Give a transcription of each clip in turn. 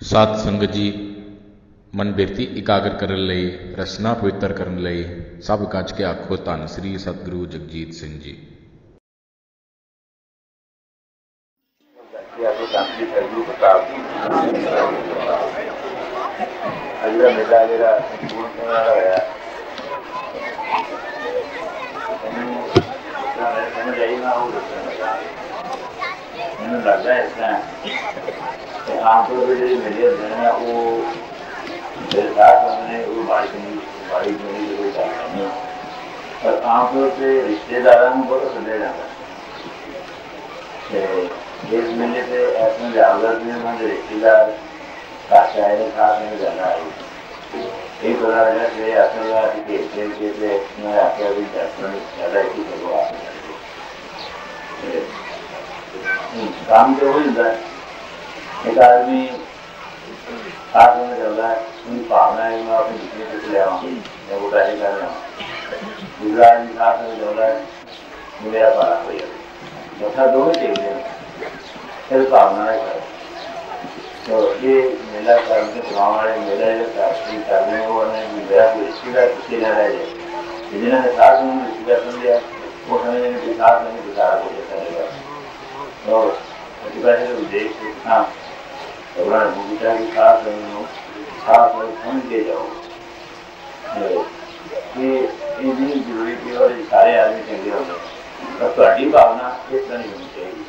साध संगत जी मन बिरती इकागर करने लई रसना पवित्र करने लई सब गज के आखो धन श्री सतगुरु जगजीत सिंह जी। अगला मेला जरा समझ आई ना वो मैंने लगता है इस तरह आमतौर पर जो मेले होते हैं ना वो मेरे साथ हमने वो बाड़ी बनी जो कोई काम नहीं पर आमतौर पर रिश्तेदारों को बहुत सदे जाता है। इस मेले से ऐसे ज़्यादातर में हमारे रिश्तेदार काशा है खास में जाना है एक बड़ा लगा कि ऐसा लगा कि जैसे मैं आके अभी ज़्यादा ही करो आप काम जो हो जाता है एक आदमी साथ में चल रहा है उनकी भावना है मैं अपने दूसरे से ले आऊँ मैं वो डायरी कर रहा हूँ दूसरा आदमी साथ में चल रहा है मेरा पारा हो जाए चौथा दोनों चाहिए फिर भावना है तो ये मेला करने गाँव वाले मेला करने को मेरा कोई रिश्तेदार किसी न रह जाए जिन्होंने साथ में रिश्तेदार सुन लिया वो समझने के साथ में गुजारा हो जाता है और प्रतिभाषा को देख के हाँ भगवान भूमिका के साथ साथ समझ के जाओ ये इतनी जरूरी थी और सारे आदमी चंगे हो गए और थोड़ी भावना इस तरह नहीं होनी चाहिए।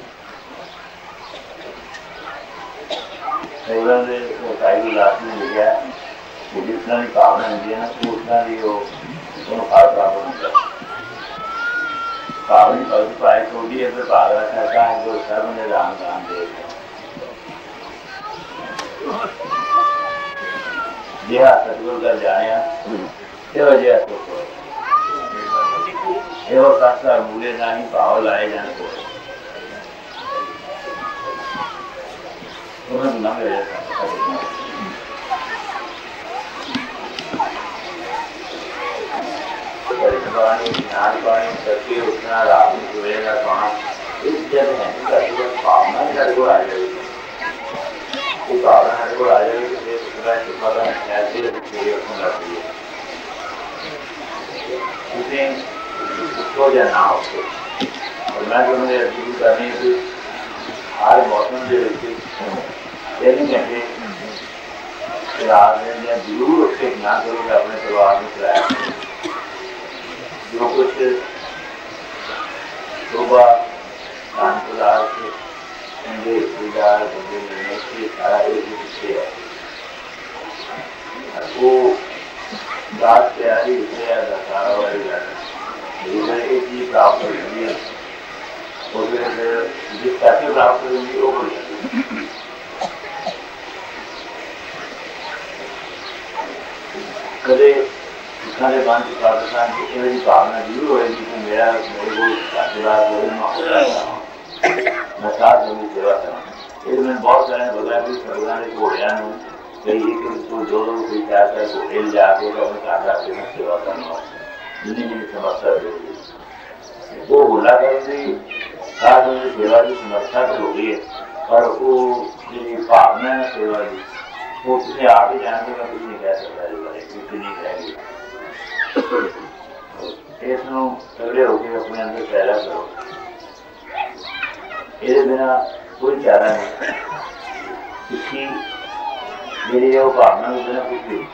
उन्होंने सारी रात में लिखा है जितना भी भावना होती है ना तो उतना भी वो फल प्राप्त होता है। भावनी फल पाए तो भी अगर भाग रखा है जो सर्व ने राम राम दे जिहा सतगुरु का जाने तेरा जिहा तो एवं कासा मूल्य नहीं भाव लाए जाने को उन्होंने ना ज्ञान पानी करके उतना रात में जुड़ेगा काम इस जब है भावना हर को आ जाएगी भावना हर को आ जाएगी ऐसे लगती है उसे उसको या ना उसको और मैं जो मुझे शुरू करनी थी हर मौसम के तीन घंटे रात में या जरूर उसके ना करोगे अपने परिवार में चलाया जो कुछ सुबह दान पदार्थ ठंडे रिश्तेदार बंदे मिलने की सारा एक ही विषय है वो रात तैयारी इसलिए सारा वाली जाना एक चीज प्राप्त होगी और फिर जिस पैसे प्राप्त होगी वो हो जाती कदे सारे बांध पाकिस्तान की मेरी भावना जरूर होगी कि मेरे को साथीदार मैं साथ में सेवा करूँ इसमें बहुत सारे भगवान की घोड़िया कई जो कोई चाहता है तो हिल जाके अपने साथ आके मैं सेवा करना जिन्हें समस्या देगी वो घोड़ा करती साथ में सेवा की समस्या तो हो गई है पर वो मेरी भावना है सेवा की वो किसी आप ही जानते मैं कुछ नहीं कह सकता कुछ नहीं कहेंगे इसनों तगड़े होकर अपने अंदर पैदा करो ये बिना कोई चारा नहीं किसी मेरी वो भावना के बिना कुछ भी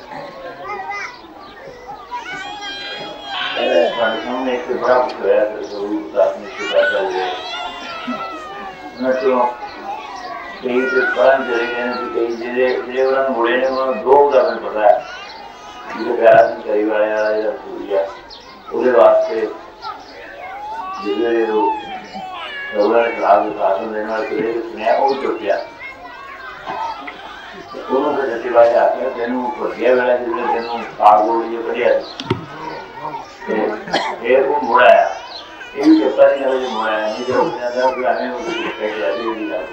सामने एक बड़ा कुछ होया चल गए मैं तो कई तो पढ़न चले गए कई जिले उन्होंने मुड़े ने दो उदाहरण पता है जो प्यारा सिंह करी वाले वाला या सूर्या उसके वास्ते जिले उन्होंने खिलाफ शासन देने वाले किले को सुनया वो चुप गया दोनों से जति बात आती है तेन भटिया वाला जिले तेन पाग बोली बढ़िया फिर वो मुड़ाया ये भी चुपता नहीं लगा जो मुड़ाया नहीं जो अपने अंदर फिर हमें वो चुपता की जाती है नहीं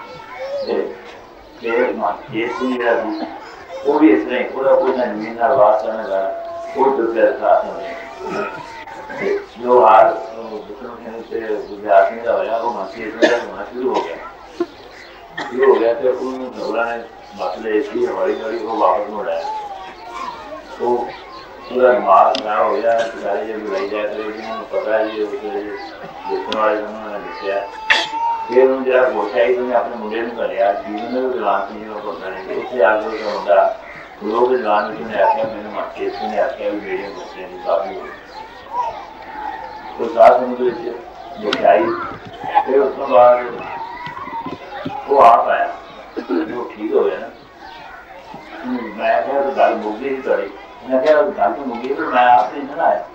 जाती ये सुनी रहा वो भी इस तरह पूरा कोई ना जमीन ना वास्ता में लगा वो चुपता साथ में जो हार दूसरों के से गुजरात में होया वो मसीह में होना शुरू हो गया तो उन भगवान ने मसले इसी हौली हौली वो वापस मुड़ आया। तो पूरा दिमाग खराब हो गया। सारे जब बुलाई जाए करे जिन्होंने पता है जी देखने वाले उन्होंने दसिया। फिर उन्होंने जरा होश आई तो अपने मुंडे में घलिया जीवन में भी जवान थी जो पता नहीं उससे आगे उसका मुंडा लोग जवान में उसने आख्या मैंने मारते उसने आख्या भी मेरे बच्चे की काफी हो तो साथ मुझे होश आई। फिर उसके बाद वो आप आया वो ठीक हो गया ना। मैं क्या तो गल मुक्की ही थोड़ी मैं क्या गल तो मुक्की पर मैं आपसे नहीं आया।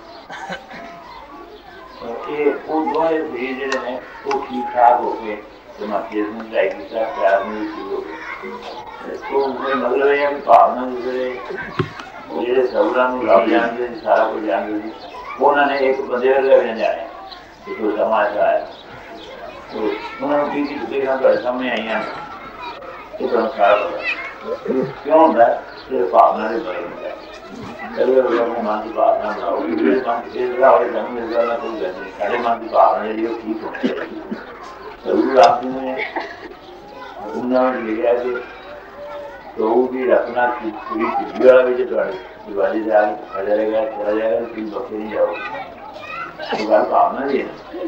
ये वो दोनों शरीर जोड़े ने वो ठीक ठाक हो गए तो मार्केट में लाइक प्यार में ठीक हो गए। तो मतलब है कि भावना जो जो सबरा रब जानते सारा कुछ जानते थे उन्होंने एक बंदे वर्गा जाने तो समाज आया तो उन्होंने की चीज़ें सामने आई हैं तो सारा पता क्यों होता है भावना के बारे में मन की भावना बनाओ मन मिलता ना कोई गल नहीं साढ़े मन की भावना जी ठीक होनी चाहिए। रात ने उन्होंने लिखा कि तो भी रखना पूरी टीवी वाला भी जो दिवाली से आगे खा जाएगा चला जाएगा तो तुम बच्चे नहीं जाओगे। तो गल भावना जी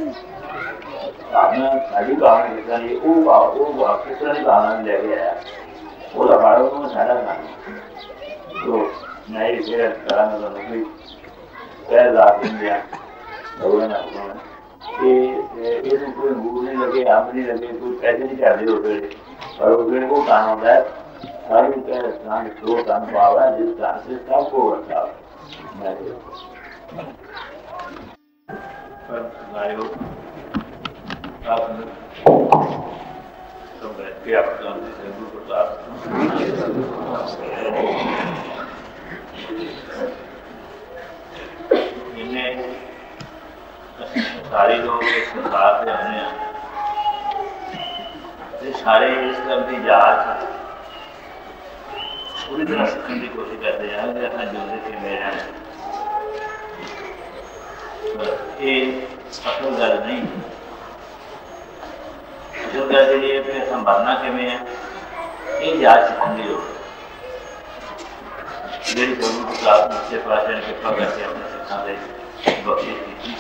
भावना साड़ी भावना किस तरह वो किस तरह की भावना भी लैके आया वो लखाड़ा उन्होंने साढ़ा खाना तो मैं फिर करा कोई पैर रात नहीं दिया कोई अंगूर नहीं लगे आम नहीं लगे कोई पैसे नहीं चाहते होते और उस को काम होता है सारी स्थान जो काम पावा है जिस स्थान से सबको रखा सब बैठ के आपका सारे लोग इस संसार से आने सारे इस तरह की जांच पूरी तरह सीखने की कोशिश करते हैं कि अपना जोड़े के मेरा ये असल गल नहीं असल गल जी है संभालना किमें है ये जांच सीखने की लोड़ जी गुरु प्रसाद सच्चे पातशाह ने कृपा करके अपने सिखां से बख्शिश की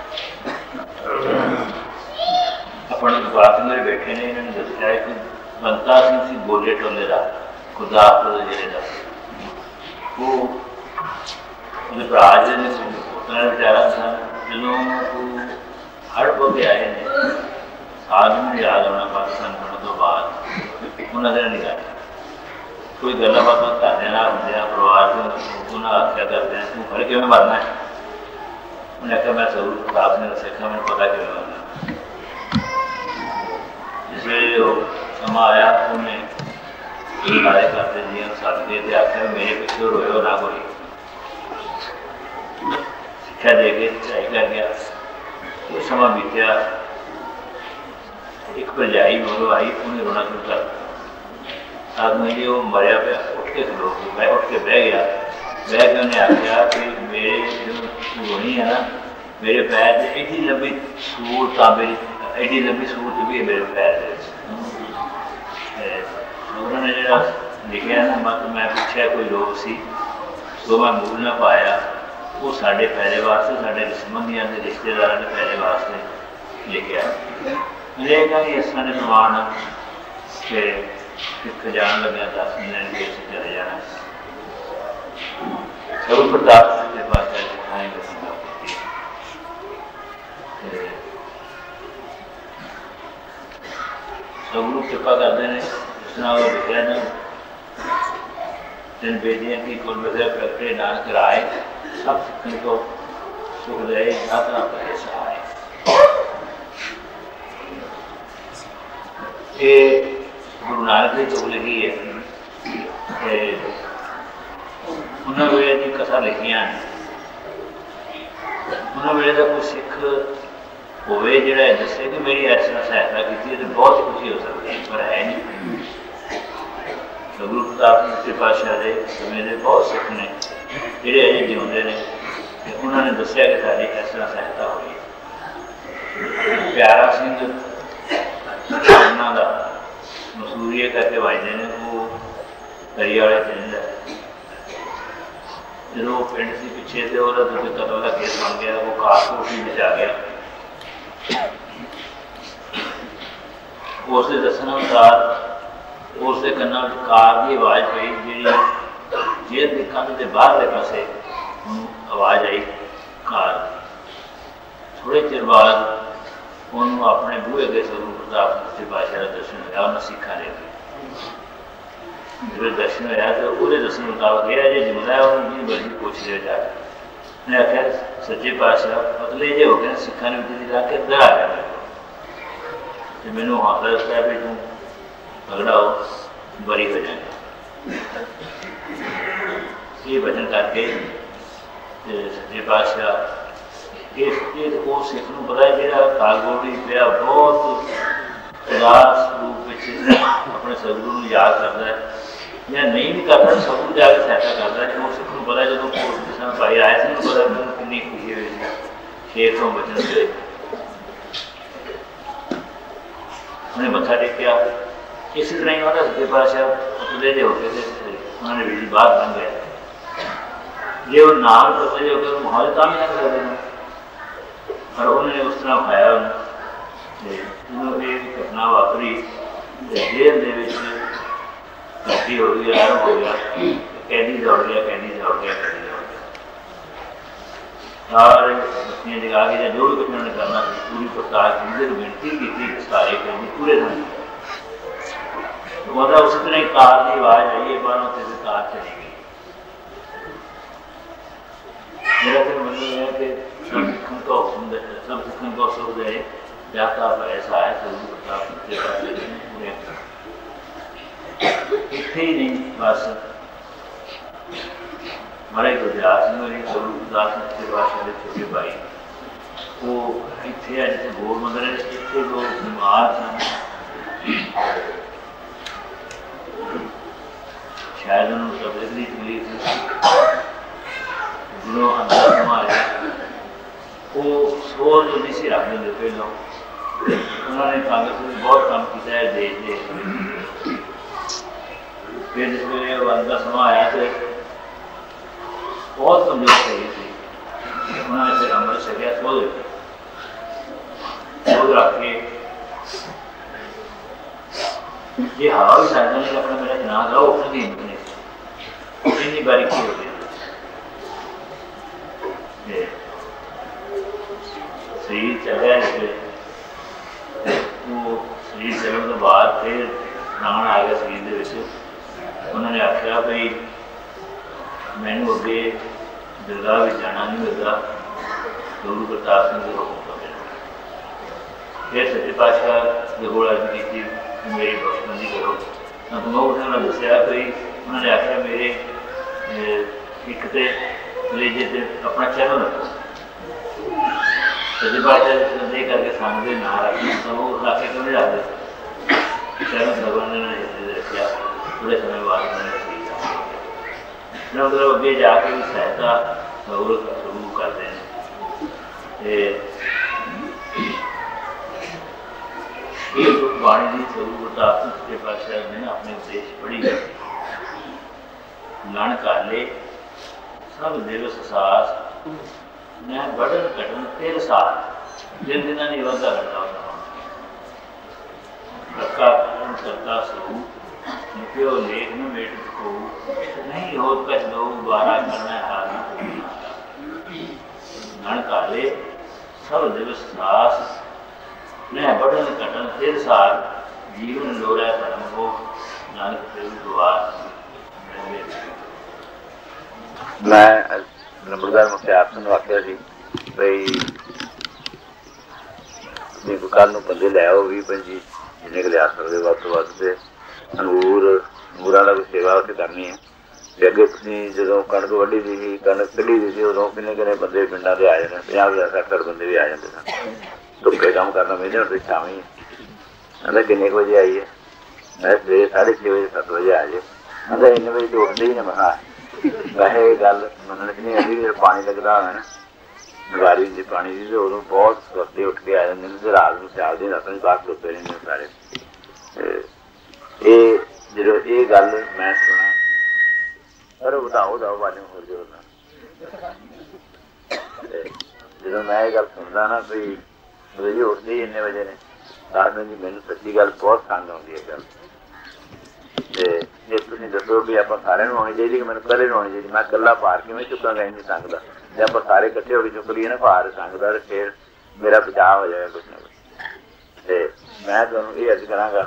अपने विभाग में बैठे ने इन्होंने दसिया है कि बनता सिंह बोले टोले का खुदा जे वो भरा जो उतना बेचारा जो हड़ पौ के आए ने साल में याद आना पाकिस्तान बनने तो बाद उन्होंने निकाल कोई गल्ला बात करने होंगे परिवार से उन्हें आख्या करते हैं तू फड़ किमें मरना है उन्हें आख्या मैं जरूर खुदाब ने दसिया मैंने पता किमें मरना। जिस वे समा आया उन्हें सारे करते जी सदके थे आख्या मेरे पिछले रोयो ना कोई शिक्षा दे के चढ़ाई कर गया। कुछ समा बीत्या एक भरजाई मगरों आई उन्हें रोना शुरू कर आदमी जी वो मरिया पे उठ के खलो मैं उठ के बह गया बह के उन्हें आख्या कि मेरे जो रोनी है ना मेरे पैर से एडी लंबी सूर मेरी एडी लंबी सूर भी है मेरे पैर उन्होंने जो लिखा ना मत मैं पूछा कोई लोग सी तो मैं मूल ना पाया वो साढ़े पहले वास्ते साढ़े संबंधियों के रिश्तेदारों के पहले वास्ते लिखा लेकिन इस तरह प्रमाण के जान लगे 10 मिनट के चले जाना सब प्रताप के पास सिखाएंगे सब लोग कृपा करते हैं उसना वो लिखा ना जिन बेटियां की कुल प्रक्रिया ना कराए सब सीखने को सुख दे यात्रा पर सहाय ये गुरु नानक की चुग लिखी है उन्होंने वे की कथा लिखिया उन्होंने वे का कोई सिख होवे जिहड़ा दसे कि मेरी इस तरह सहायता की तो बहुत खुशी हो सकती है पर है नहीं। तो गुरु प्रताप सच्चे पातशाह के समय के बहुत सिख ने जिहड़े अजे जिउंदे ने उन्होंने दसिया कि सारी इस तरह सहायता हुई। प्यारा सिंह उन्हों का मसूरीए करके वाजते हैं वो करी वाले चलता जो पिंड से पिछे तो वह दूसरे कतल का केस बन गया, वो कार को भी बचा गया। उसके दसन अनुसार उसके कन्ना कार की आवाज़ पई जी जेल के कंध के बाहरले पासे आवाज़ आई कार। थोड़े चिर बाद उन्होंने अपने बूहे अगे स्वरूप प्रताप सच्चे पातशाह का दर्शन होया। उन्होंने सिखा ने जो दर्शन होया तो वो दर्शन मुताबिक यह जो जिंदा है उन्होंने जी मर्जी पूछ लिया जाए। उन्हें आख्या सच्चे पातशाह पतले जे हो गए सिखा ने ला के इधर आ गया तो मैंने हौसला दसा भी तू तगड़ा हो बरी हो जाएगा। ये वचन करके सच्चे पातशाह वो सिख को पता है जो कालगोड़ी पिया बहुत उदास रूप अपने सतगुरु को याद करता है या नहीं भी करता सतगुरु जाके सहायता करता है। वो सिख को पता है जो किसान भाई आए थे पता मैंने कितनी खुशी हुई थी शेर तो बचन से उन्हें मत्था टेकिया। इसी तरह ही उन्होंने सच्चे पातशाह पतले जे हो गए थे उन्होंने बिजली बाहर बन गया जे वो नाल पतले जे हो गए माहौल काम ही नहीं करते और उन्होंने उस तरह खाया। एक घटना वापरी जेल भर्ती हो गई आरंभ हो गया कैदी दौड़ गया कैदी दौड़ गया कैदी दौड़ गया सारे बत्तियां जगा के जो भी कुछ उन्होंने करना पूरी प्रकार की विनती की सारे कैदी पूरे दिन तो उसी तरह कार की आवाज़ आई है बारों से कार चली गई। मेरा फिर मतलब है कि सब सिखन का हुक्म दे जाता ऐसा है सभी प्रताप पूरे इतने ही नहीं बस महाराज गुरदियाल सिंह मेरी गुरदास सच्चे पातशाह के छोटे भाई वो इतने जितने गोल मंदिर है इतने लोग बीमार सन शायद उन्होंने तबीयत की तकलीफ जो अंदर संभाले वो सोच जो नहीं सी रख देंगे पहले उन्होंने कांग्रेस में बहुत काम किया है देश दे फिर जिसमें वो अंदर समा आया तो बहुत कमजोर चाहिए थी उन्होंने फिर अमृत छकिया सोच रख के ये हवा भी साझा नहीं रखना मेरा जनाब रहा उठने की हिम्मत नहीं इतनी बारीकी हो गई शरीर चलिया वो शरीर चलने तो बाद फिर प्राण आ गया शरीर के उन्होंने आख्या भाई मैनू अगे दरगाह में जाना नहीं मिलता गुरु प्रताप सिंह के हुक्म का मेरा फिर सच्चे पातशाह के कोल अर्ज की मेरी बख्शबंदी करो तो मैं उन्होंने दसिया भाई उन्होंने आख्या मेरे एक तो कलेजे से अपना चरण रखो सच्चे पातशाह दे करके सामने ना रखना तो वो इलाके क्यों नहीं रखते चरण भगवान ने रखा थोड़े समय बाद मैंने मतलब अगे जाके भी सहायता शुरू करते हैं ये बाणी की स्वरूप प्रताप सच्चे पातशाह ने अपने उपदेश पढ़ी लण काले सब दिवस सास मैं बढ़न घटन तेर साथ जिन दिना नहीं वादा करता करता स्वरूप नित्यो लेख में बेट को नहीं हो कछ दो बारा करना हारी नण काले सब दिवस सास मैं बढ़न घटन तेर साल जीवन लोरा धर्म हो नानक देव द्वार। मैं नंबरदार मुख्तार सिंह आख्या जी भाई कल बंदे लै आओ 20-25 जिन्ने लिया सकते वध तो वध से अंगूर का कोई सेवा उत्थे करनी है। अगे जो कणक वड्डी दी कणक कढ़ी दी थी उदों किन्ने किन्ने बंदे पिंडां दे आ जाने 50-60 बंदे भी आ जाते सन धुप्पे काम करना मेरे और छावी कहता किन्ने बजे आइए मैं सवेरे 6:30 बजे 7 बजे आ जाए कहता इन्ने बजे तो उठते ही ना मैं वैसे गल मनने की नहीं आती जो पानी लगता है ना दवारी जी पानी की तो उदों बहुत सस्ते उठ के आ जाते रात में सियाल दिन रात में बाहर खलोते रहते सारे। ये जो ये गल मैं सुना पर बताओ दाओ वाले हो जो ना जो मैं गल सुनदा ना भी मेरी उठदी इन्ने बजे ने रात में जी मैनू सच्ची गल बहुत तंग आउंदी है गल ते जे तुसीं दसो भी आपां सारे नूं आउणी चाहीदी कि मैनू कल्ले नूं आउणी चाहीदी मैं कल्ला भार किवें चुकांगा इन्नी संग दा जे आपां सारे इकट्ठे हो के चुक लईए ना भार संग दा ते फिर मेरा बचाव हो जाएगा कुछ ना कुछ ते मैं तुहानूं ये अर्ज करांगा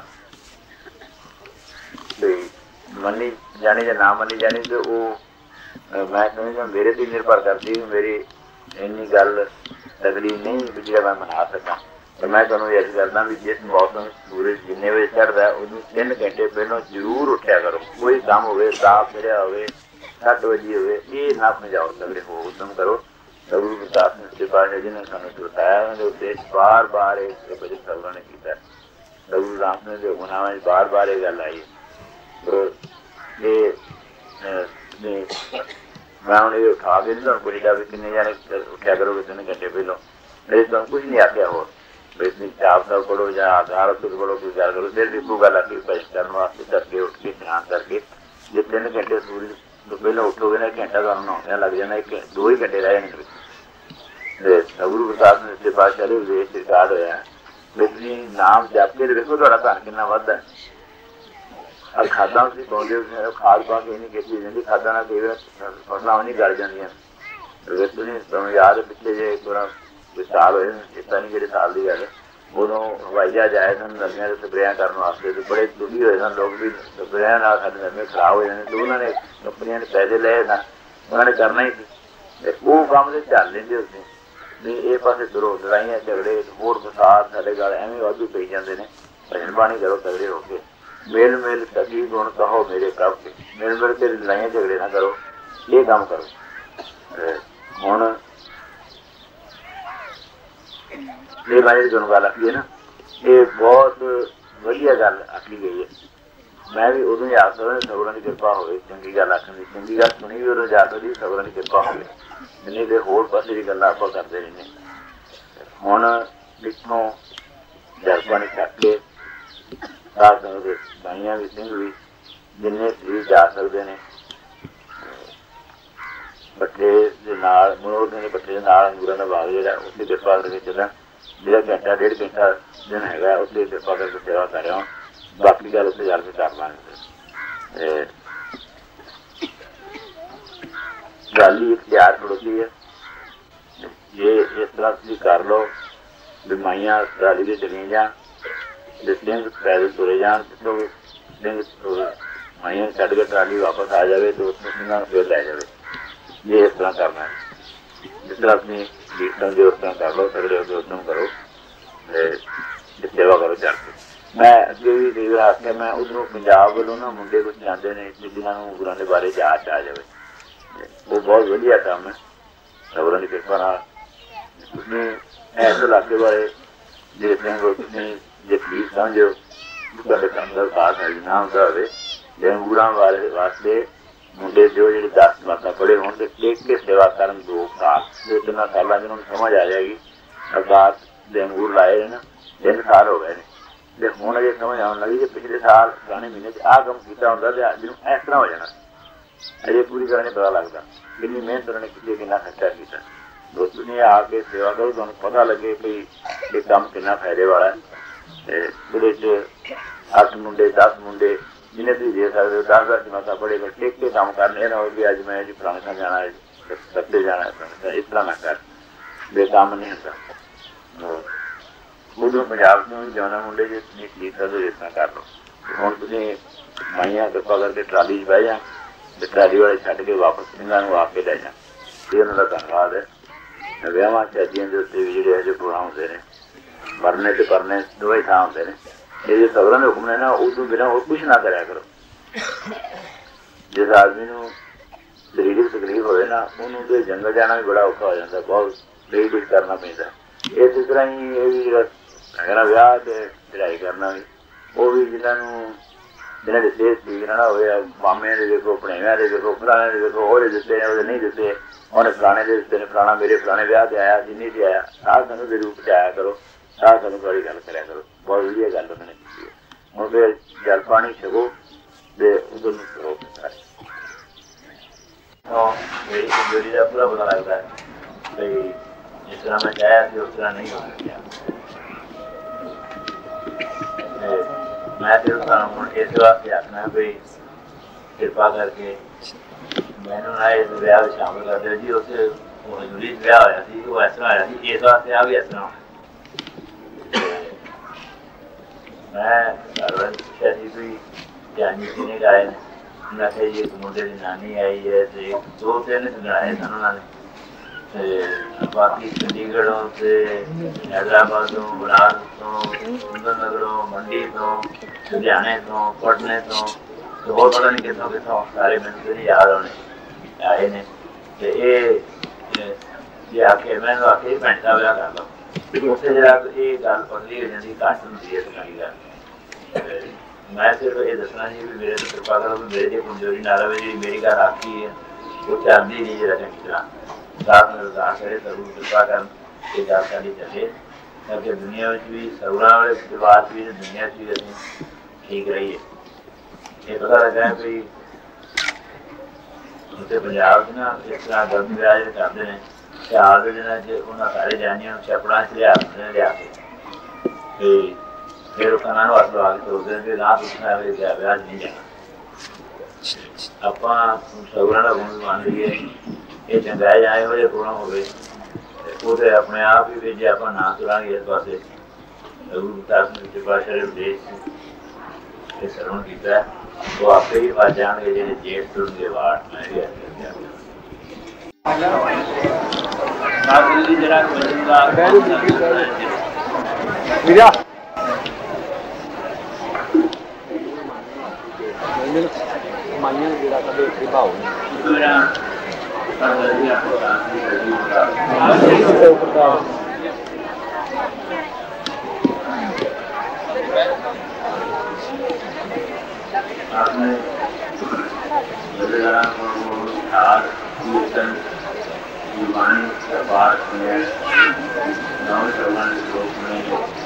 भी मन्नी जानी या ना मन्नी जानी तो वो मैं समझदा मेरे ते निर्भर करदी मेरी इन्नी गल तगड़ी नहीं भी जिहड़ा मैं मना सकां तो मैं तुहानूं ये अर्ज करदा भी जिस मौसम सूरज जिन्ने बजे चढ़दा उहनूं 3 घंटे पहलों जरूर उठिया करो कोई काम होवे साफ फिरिया होवे 7 बजे होवे ये ना समझाओ तगड़े हो उद्यम करो गुरु रविदास ने उसके बाद जिन्हें सानूं बताया उन्होंने उद्देश्य बार बार एक बजे सभा ने किया गुरु राम ने जो गुनाह में बार बार ये गल आई तो ये मैं उन्हें उठा के नहीं तुमको लिखा भी किन्ने जाने उठा करोगे 3 घंटे पहलों मेरे तुम कुछ नहीं आख्या हो इतनी चाप साहब पढ़ो या आधार पढ़ो कोई गल करो फिर इको गल आती भजन करने वास्ते करके उठ के स्नान करके जो 3 घंटे सूरज तो पहले उठोगे ना 1 घंटा तुम नहाने लग जाना 2 ही घंटे रह जाने गुरु प्रसाद ने इसके बाद चले विदेश रिकार्ड होया भी नाम जप के देखो थोड़ा धन कितना वधदा और खादा उसी पाउंदे खाद पा के नहीं खेती जाती खादा ना कई बार फसलां नहीं गल जांदियां तुम याद पिछले जे एक बार साल होए इतना नहीं जेह्ड़े साल की गल उदों हवाई जहाज आए सन नरमियां ते स्प्रेयां करने वास्ते तो बड़े दुखी होए सन लोग भी स्प्रेयां नाल साडे नरमे खराब हो जाने तो उन्होंने कंपनियां ने पैसे लए सन उन्होंने करना ही सी वो काम ते चल लेंदे उत्थे नहीं ये पासे तुरो लड़ाइयां झगड़े होर फसाद साडे गल एवें वाधू पई जांदे ने भजन बाणी करो तगड़े हो के मेल मेल सखी गुण कहो मेरे कब के मेल मेल के लड़ाइयां झगड़े ना करो ये काम करो हुण ये बारे जो गल आखी है ना ये बहुत वधिया गल आखी गई है मैं भी उदों ही आख सकदा सगुरां दी किरपा होवे चंगी गल आखण दी चंगी गल सुनी भी उदों जा सकदी सगुरां दी किरपा होवे नहीं तो होर पासे दी गल्लां आपां करदे रहिंदे हुण इत्थों जल पानी छक के साध संगत दे भाईयां भी सिंह भी जिन्ने भी जा सकदे ने बट्ठे दे नाल मनोर दे बट्ठे दे नाल अंगूरां दा बाग जिहड़ा उत्थे किरपा करके चलण जिहड़ा घंटा 1.5 घंटा दिन हैगा उत्थे किरपा करके सेवा कर रहा बाकी गल उत्थे जाके कर लांगे गल ही इख्तियार खड़ोती है जे इस तरह तुसीं कर लो भी माइयां ट्राली ते चलियां जान सिंह पैदल तुरे जान सिंह माइयां छड्ड के ट्राली वापस आ जाए तो उसमें सिंघां नूं फिर लै जाए ये इस तरह करना है जिस तरह अपनी लीड समझो उस तरह कर लो तगड़े होकर उद्यम करो सेवा करो चल के मैं अगे भी कई बार आख्या मैं उधरों पंजाब वालों ना मुंडे कुछ जाते हैं जिन्होंने गुरुआं दे बारे जांच आ जाए वो बहुत वधिया काम है सगुरां दी किरपा नाल तुसीं इस इलाके बारे जे सिंह तुसीं जे प्लीज समझो तुहाडे काम दा खास है ना हुंदा होवे जे गुरुआं वास्ते मुंडे जो जो 10 मासा पढ़े होने तो टेक के सेवा करन 2 साल 2-3 साल जिन्होंने समझ आ जाएगी सरकार दे अंगूर लाए ना 3 साल हो गए ने हुण अजे समझ आउण लगी कि पिछले साल पुराने महीने च आ काम कीता हुंदा ते अज नूं इस तरह हो जाना अजे पूरी तरह नहीं पता लगता कितनी मेहनत उन्होंने की कितना खर्चा किया दोस्तों ने आके सेवा करो तुहानूं पता लगे कि ये काम कितना फायदे वाला है ਉਹਦੇ 8 ਮੁੰਡੇ 10 ਮੁੰਡੇ जिन्हें तुम दे सकते हो 10 जमाता पढ़ेगा टेक के काम करने ना हो कि अज मैं जी फलाने का जाना है सत्ते जाना है इस तरह ना कर बेकाम नहीं होता उधरों पंजाब में जाना मुंडे जो ठीक सकते इस तरह कर लो हम तुम माइया कृपा करके ट्राली च बह जा ट्राली वाले छड्ड के वापस सिंघां नूं आके लै जा ये उन्होंने धन्यवाद है विआहां शादियां के उत्ते भी जिहड़े जो प्रोग्राम होंदे ने मरने ते परने दोवें थां होंदे ने ये जो सगरां दे हुक्म ने ना उस तो बिना और कुछ ना कराया करो जिस आदमी को शरीरिक तकलीफ होवे ना उन्होंने तो जंगल जाना भी बड़ा औखा हो जाता है बहुत कई कुछ करना पैंदा इस तरह ही ये भी अगर विआह ते चढ़ाई करना भी वो भी जिन्होंने सेहत ठीक ना हो मामे ने देखो भणेवियां दे देखो फलाने दे देखो ओहदे दिते ने ओहदे नहीं दिते उन्हें फलाने दे दिते ने फलाना मेरे फलाने विआह ते आया जी नहीं ते आया साध संगत दे रूप च आया करो साध संगत वाली गल कराया करो बहुत वधिया गल उन्होंने की है हुण फिर जल पानी छको ते उधर करो तो मेरी कमजोरी का पूरा पता लगता है भाई जिस तरह मैं चाहा कि उस तरह नहीं हो सकिया। मैं सिर्फ तुहानू इस वास्ते आखना है भाई कृपा करके मैनू ना इस विआह में शामिल कर दो जी। उस हजूरी विआह होया सी वो इस तरह होया सी, इस वास्ते आ भी इस तरह होना। मैं घर वाले पूछा सी कोई जानी किने गाए ने, उन्हें आखिया जी एक मुंडे की नानी आई है, दो तीन गणाए सन उन्होंने। बाकी चंडीगढ़ों से, हैदराबादों, गुलाब तो, सुंदरनगरों, मंडी तो, लुधियाने तो, पटने तो होर पता नहीं कितों कितों सारे मैंने तो नहीं याद होने आए ने। ये आके मैं आके भैन का विआह कर लो उत्थे जरा ये गल पतली हो जाती, घट होंगी है सारी गल। मैं सिर्फ ये दसना जी भी मेरे तो कृपा करो भी मेरे कमजोरी ना रहे, जी मेरी गल आखी है वो चलती नहीं जरा चंगी तरह। दास में अरदास करे जरूर कृपा कर ये गल साड़ी चले ताकि दुनिया में भी सरूरा वाले रिवाज भी दुनिया भी अभी ठीक रही है। ये पता लगा है भाई उत्तर पंजाब ना इस तरह गलत विआह जो करते हैं हाल के दिन उन्होंने सारे जानिया छपड़ा च लिया के फिर काना हथ लगा के सोचते हैं ना पूछना विआह नहीं जाना। आप सगुरा का गुण मान लीए ये चंगा है जाए हो प्रोग्राम हो अपने आप ही जो आप ना तुरा इस पास उपदेश श्रवण किया वो आपे ही फस जाएंगे जो जेठ तुरंगे वार्ड मैं आपने वाणी पाठ में नव श्रवण श्लोक में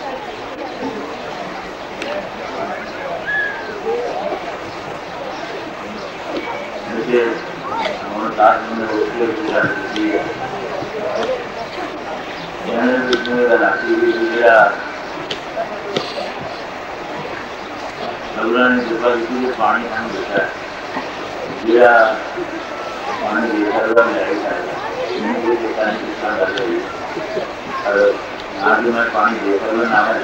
मुझे ने कृपा की पानी हम देखा है पानी देखा ना भी मैं पानी देखा ना मैं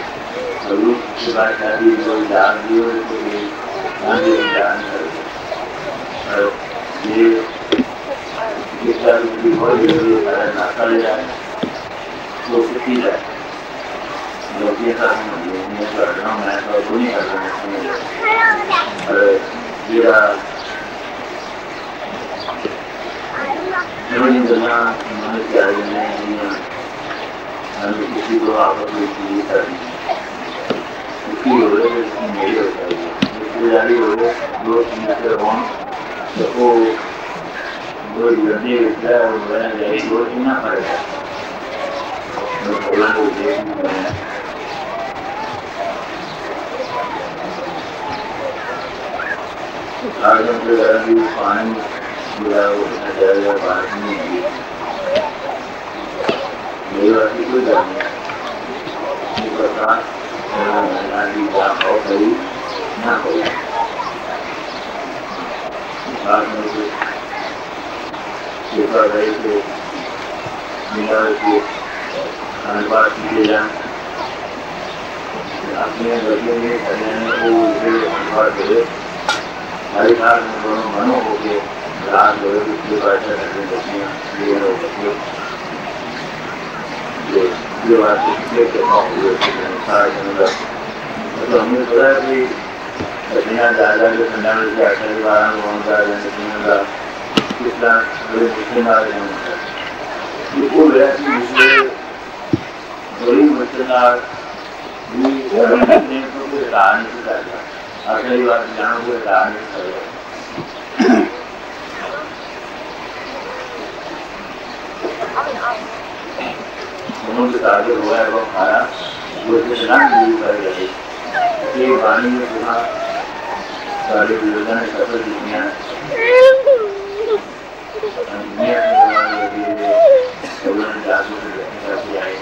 नाश्ता ले जाए तो किसी जाए मैं तो नहीं कर किसी को आपस में करनी उसकी हो रही मेरी हो जाएगी रिश्तेदारी हो रही दो तो दो जल्दी दो ना पड़ेगा पानी जाएगा बात नहीं होगी मेरी बात की कोई गल नहीं करी ना करी मिला बात किए जाए अपने लड़के में अनुवाद करे हर साल मनो हो गए रात लोग उसके बाद जो बात हमें पता है कि बच्चियाँ ज़्यादा जो ठंडा में से 12 होगा या किस तरह बड़े मुश्किल आ रहे हैं वो मेरा बड़ी मुश्किल को हटा नहीं सकता आखिरी बात जानो को हटा नहीं सकता उन्होंने आगे हुआ है वो खाया वो इतना दूर कर गए कि पानी में सुना सारे विरोधन सफल दुनिया दुनिया के जमाने में भी उन्होंने जादू से करके आए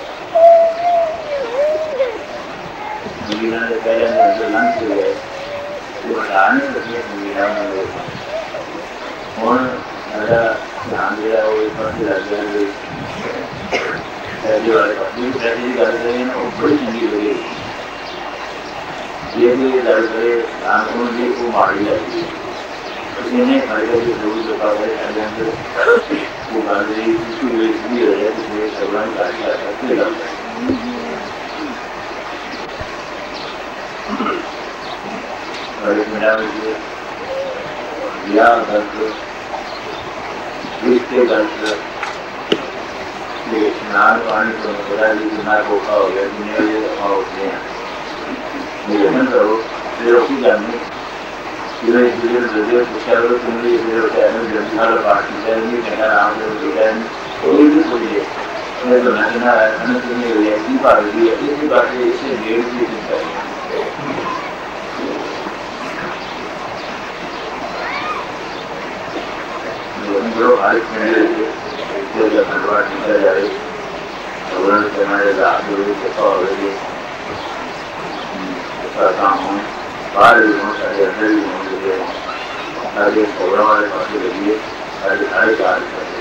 मीरा ने पहले अंदर लंच हो गए तो बताने लगे मीरा ने और मेरा ध्यान दिया वो एक बार लग गया पहले वाले अपनी पहली गल करें ना वो बड़ी चंगी लगी ये भी गल करे आंखों में वो मारी लगी इन्हें खड़े के लोग जो का है अंदर वो गल रही इसकी वजह भी है कि ये सब रंग का करते लगता है और मेरा भी या गलत इसके गलत स्नान पानी तो बड़ा ही बीमार होगा हो गया दुनिया ये दफा होते हैं निवेदन करो फिर की जाने फिर इसलिए जरूर पूछा करो तुमने ये फिर होता है जब पाठ की जाएगी कहना राम से होता है कोई भी बोलिए मैं तो ना है तुम्हें ऐसी बात होगी ऐसी बातें इससे डेढ़ की चिंता है जो हर मिले तो जब भगवान निकल जाए भगवान के हमारे रात ऑलरेडी काम हो बाहर भी हों सारे अंदर भी हों लगे सारे प्रोग्राम वाले पास लगिए सारे सारे कार्य करते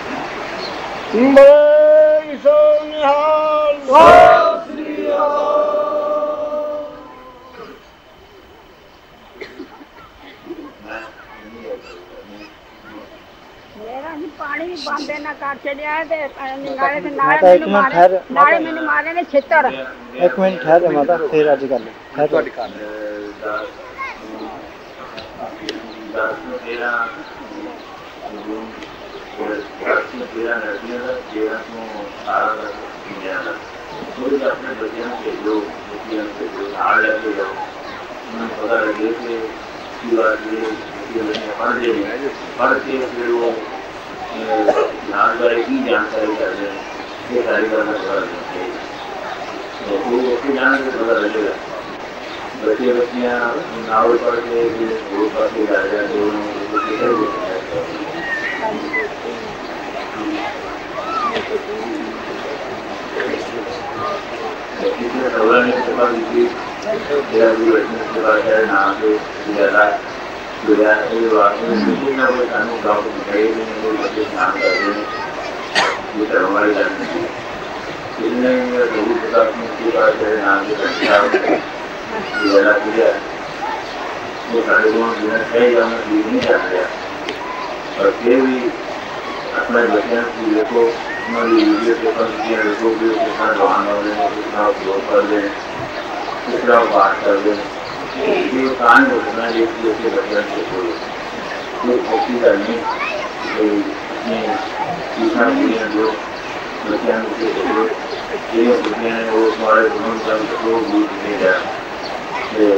पानी भी बंद ना कर चलिया है नाले मैंने मारे ने छितर एक मिनट ठहर माता फिर आज गल है ਤੁਹਾਡੀ ਕਾਲ पढ़ के फिर वो जानकारी की जानकारी कर रहे हैं ये सारी बातें पता लगना चाहिए तो वो उसकी जानकारी पता लगेगा बच्चे बच्चियाँ नावल पढ़ के फिर वो पास जा जाते नाम से ज़्यादा दुनिया ये बात ना वो कानून गाँव में गए नहीं वो बच्चे काम कर रहे हैं ये हमारी जानते हैं इसलिए लोगों के साथ मुझे बात है नाम के संस्था ज़्यादा किया वो सारे लोगों ने कई जगह में नहीं जा रहा और फिर भी अपने बच्चों की देखो हमारी वीडियो पेपर किया देखो भी कितना जवान हो रहे हैं कितना उपयोग कर रहे हैं कितना बात कर रहे हैं ये कान होना है कि उसके बच्चों से कोई ऐसी गल नहीं इसमें तीसरा पूरी जो बच्चों के ये बुढ़िया है वो हमारे गुणों का वो दूध नहीं रहा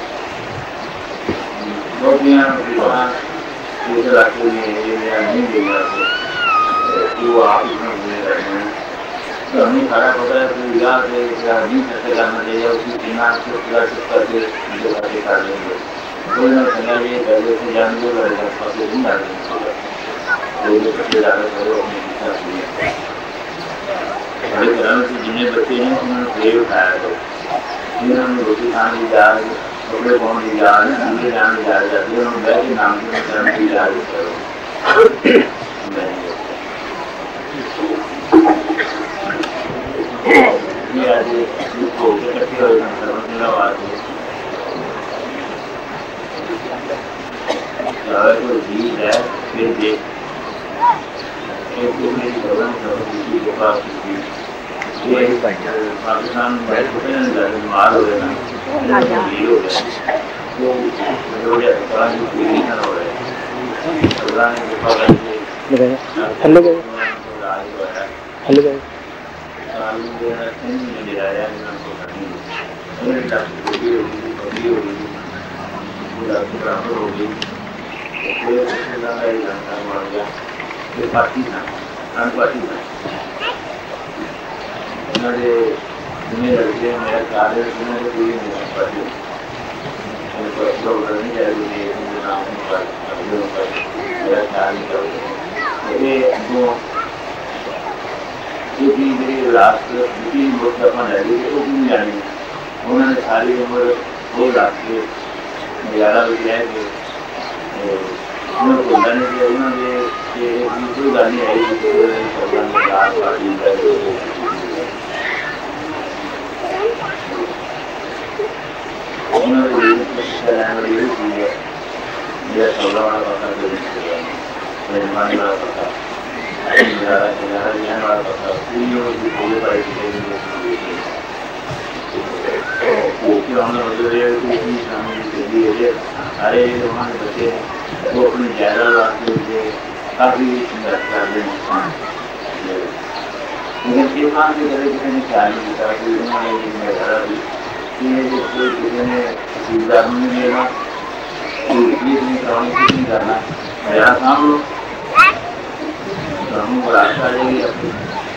नौकरियाँ ये इलाके में ये नहीं देगा कि वो आप इसमें घूमे रहते हैं तो हमें सारा पता है तो याद है नहीं कैसे करना चाहिए उसकी दिमाग से पूरा चुप करके जो बातें कर लेंगे कोई ना समझा ये पहले से जान दो रहेगा पहले नहीं डालेंगे तो ये सबसे ज़्यादा करो अपने दिशा सुनिए बड़े तरह से जितने बच्चे हैं उन्होंने प्ले उठाया तो जिन्होंने रोटी खाने की जा कपड़े पहन की जा उनके जान की जा जाती है उन्होंने बैठे नाम से कर्म की जा करो आज को इकट्ठे हो मेरा बात है अगर कोई बीज है फिर देख मेरी भवन के पास ये पाकिस्तान मार हो रहे हैं हो रहे हेलो हेलो मेरा ख्याल नहीं करो ये जो जी लास्ट दूसरी मुल्क अपन रह गई वो भी नहीं जानी उन्होंने सारी उम्र वो लास्ट के नजारा भी है कि उन्होंने बोलना नहीं कि उन्होंने दूसरी गल नहीं आई सौदा वाला पता मेहरबानी वाला पता सारे वहाँ के बच्चे वो अपनी ज्यादा वास्ते काफी लेकिन ये काम की तरह किसी ने ख्याल नहीं किया कि उन्होंने ज्यादा भी किसी ने खरीदार नहीं लेना नहीं करना मेरा काम लो हम रास्ता जाएगी अपनी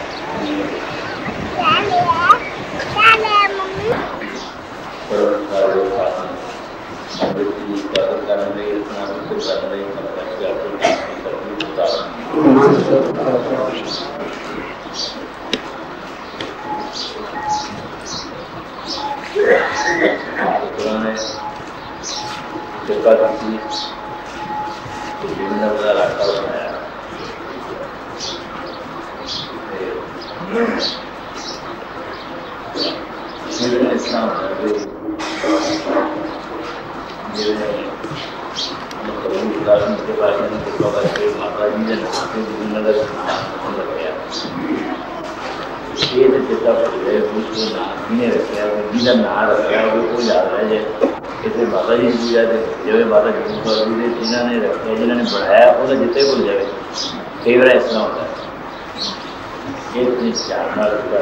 माता जी पूजा जिम्मे माता जी जिन्होंने रखा जिन्होंने बनाया वो जिते भुल जाए कई बार इस तरह होता है ये ध्यान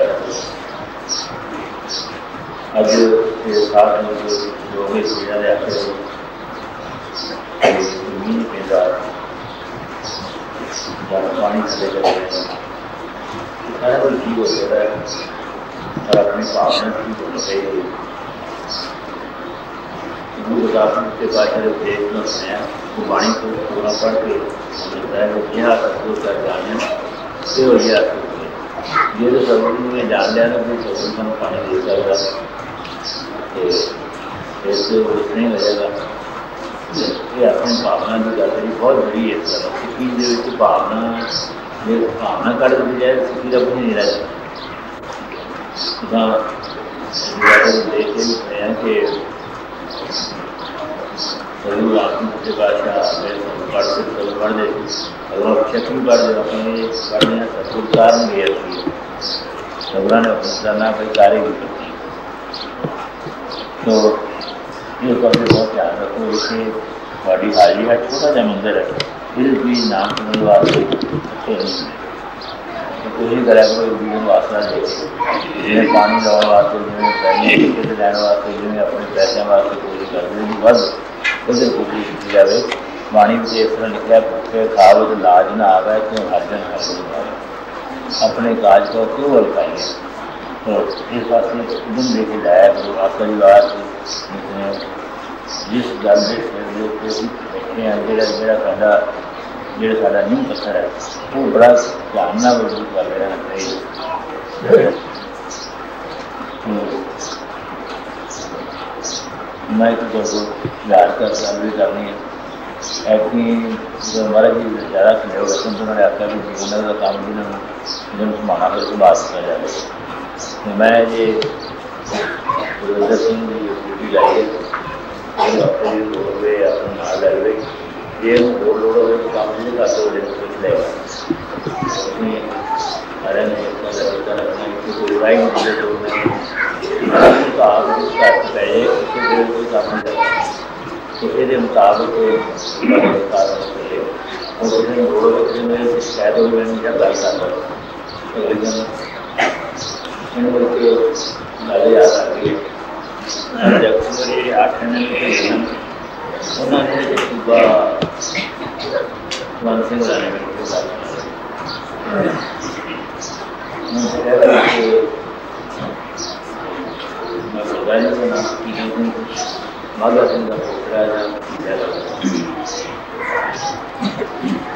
अज जो पूजा के आखिर मीह पैदा पानी थले चलते सारा कुछ ठीक हो जाता है और अपनी भावना ठीक होनी चाहिए के भाषा जो प्रयत्न है वो वाणी को पूरा पढ़ के मिलता है वो यह कर जाने से हो गया ये तो सब में जान लिया ना कि सब पानी दे जाएगा ऐसे नहीं हो जाएगा ये अपनी भावना की गल है बहुत बड़ी है सिक्की भावना जो भावना कट दी जाए सिक्की का कुछ नहीं रह जाता देख के भी सुने कि जरूर आपकी भाषा पढ़ दे अगर अक्षर भी पढ़ दे अपने पढ़ने सत्कार नहीं गया सबरा ने अपने करना भाई कार्य भी करती तो ये करके बहुत ध्यान रखो इसे बड़ी हाली है छोटा सा मंदिर है फिर भी नाम सुनने वास्ते अच्छे नहीं तो कोशिश करा करो जीवन वास्ता दे जिन्हें पानी लाने वास्ते जिन्हें पैने टिकट लैन वास्ते जिन्हें अपने पैसों वास्ते कोशिश करते हैं बस उधर कोशिश की जाए वाणी में इस तरह लिखा भूखे खाओ तो लाज ना आवे क्यों हर्जन हर अपने काज को क्यों हल्काएंगे तो इस वास्ते उदम लेके जाया करो आपका परिवार जिस गल के बैठे हैं जोड़ा साढ़ा नींव पत्थर है वो बड़ा ध्यान न वजूद कर रहना चाहिए मैं तो याद कर गल भी करनी है ऐसी जो महाराज जी ज़्यादा सहयोग रखन तो उन्होंने आख्या भी जीवन का काम जिन्होंने संभालना फिर संभाल किया जाए तो मैं ये गुरविंदर सिंह की ड्यूटी लाई है अपने लोड़ हुए अपने नाल लै हुए ये लोड़ हो तो काम नहीं करते हो कुछ लेगा सारे ने रखना कोई राय नहीं तो कोई काम तो ये मुताबिक शायद मैंने क्या गल कर लेकिन गल याद आ गई जब मेरे 8 महीने उन्होंने सूबा वंत सिंह ने माघा सिंह का पोतरा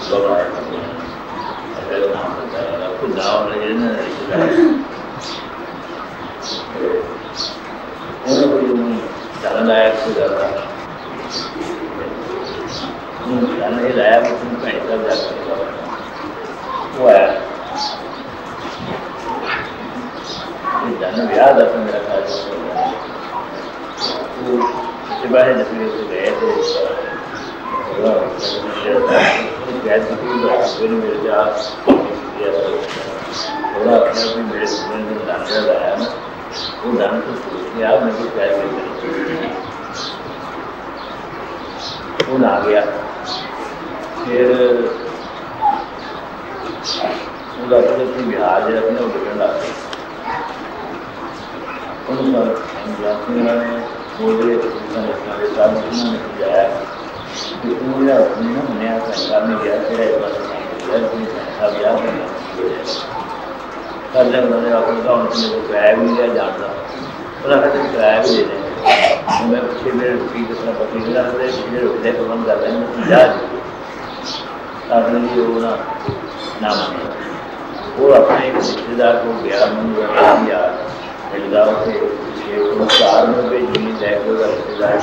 आ गया फिर बिहार जो अपने उठन लग गए बोले सब समझाया अपनी ना मनिया करने गया कर लिया उन्होंने अपने किराया भी लिया जानता उन्होंने किराया भी दे दें मैं पिछले मेरे रुपये कितना पति पिछले रुपये प्रबंध कर रहे हैं जा जी वो ना माने वो अपने एक रिश्तेदार को गया मन यार मिलता उसे 4 रुपये जमीन लैके रिश्तेदार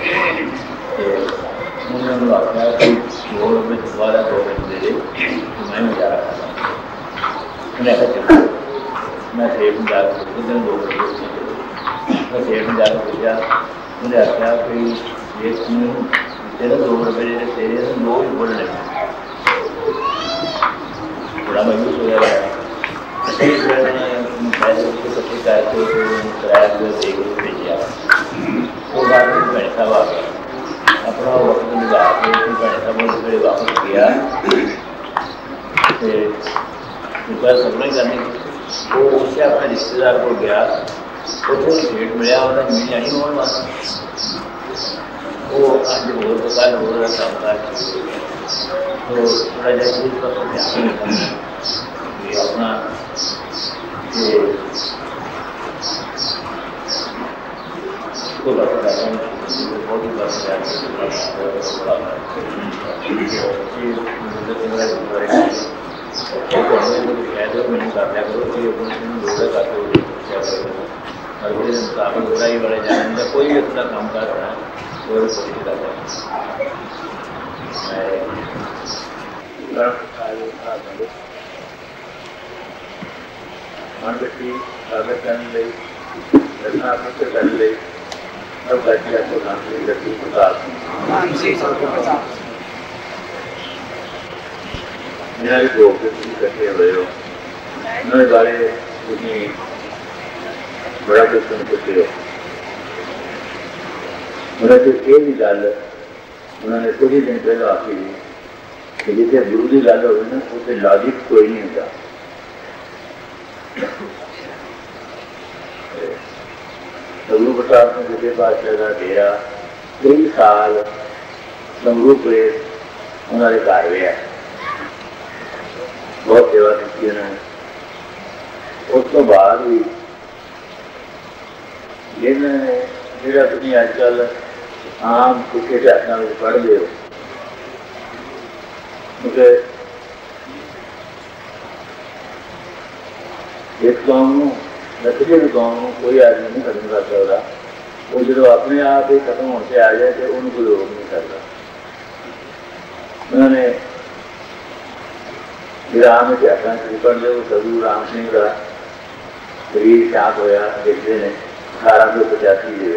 उन्होंने आख्या कि 2 रुपये दोबारा 2 रुपये दे दे मैं गुजारा कर उन्हें आखा चलो मैं सेठ में जाकर उस दिन 2 रुपये मैं सेठ में जाकर पूछा उन्हें आख्या कि ये तेरे 2 रुपये जो तेरे 2 ही बोलने बड़ा मायूस हो गया पैसे उसको कच्चे करके किराया दे के भेजा तो बाद में भैन साहब आ गया अपना वक्त लगा के भैन साहब ने वापस किया सपना ही करने वो उससे अपने रिश्तेदार को गया उसको सेठ मिले उन्हें जमीन जानी होने वास्ते वो अज होर तो कल हो रहा कामकाज तो थोड़ा जहा चीज पर ध्यान रखना कि अपना को बहुत ही मैंने कर लिया करो कि मुताबिक बुराई वाले जाने कोई भी अपना काम कर रहा है कोई कोशिश कर मन व्यक्ति स्वागत करने रचनात्मक करने अब घटिया को व्यक्ति मेरा भी 2 व्यक्ति इकट्ठे हुए हो उन्होंने बारे उन्हें बड़ा कुछ सुन सकते हो उन्होंने ये भी गल उन्होंने कुछ ही दिन पहले आखी थी कि जिसे गुरु की गल हो ना उसे लॉजिक कोई नहीं होता गुरु प्रसाद ने किसी पातशाह का डेरा कई साल संगरू प्रेस उन्होंने घर रहा बहुत सेवा की उन्होंने उस तो बाद भी जिन्होंने जो तुम अजकल आम पुठे ढाकों में पढ़ते हो क्योंकि एक कौम नतीजे भी कौम कोई आदमी नहीं खत्म कर सकता वो जो अपने आप ही खत्म होते आ जाए तो उनको रोक नहीं करता उन्होंने राम इतिहासा पढ़ लो सदू राम सिंह का शरीर शांत होया देखते हैं 1885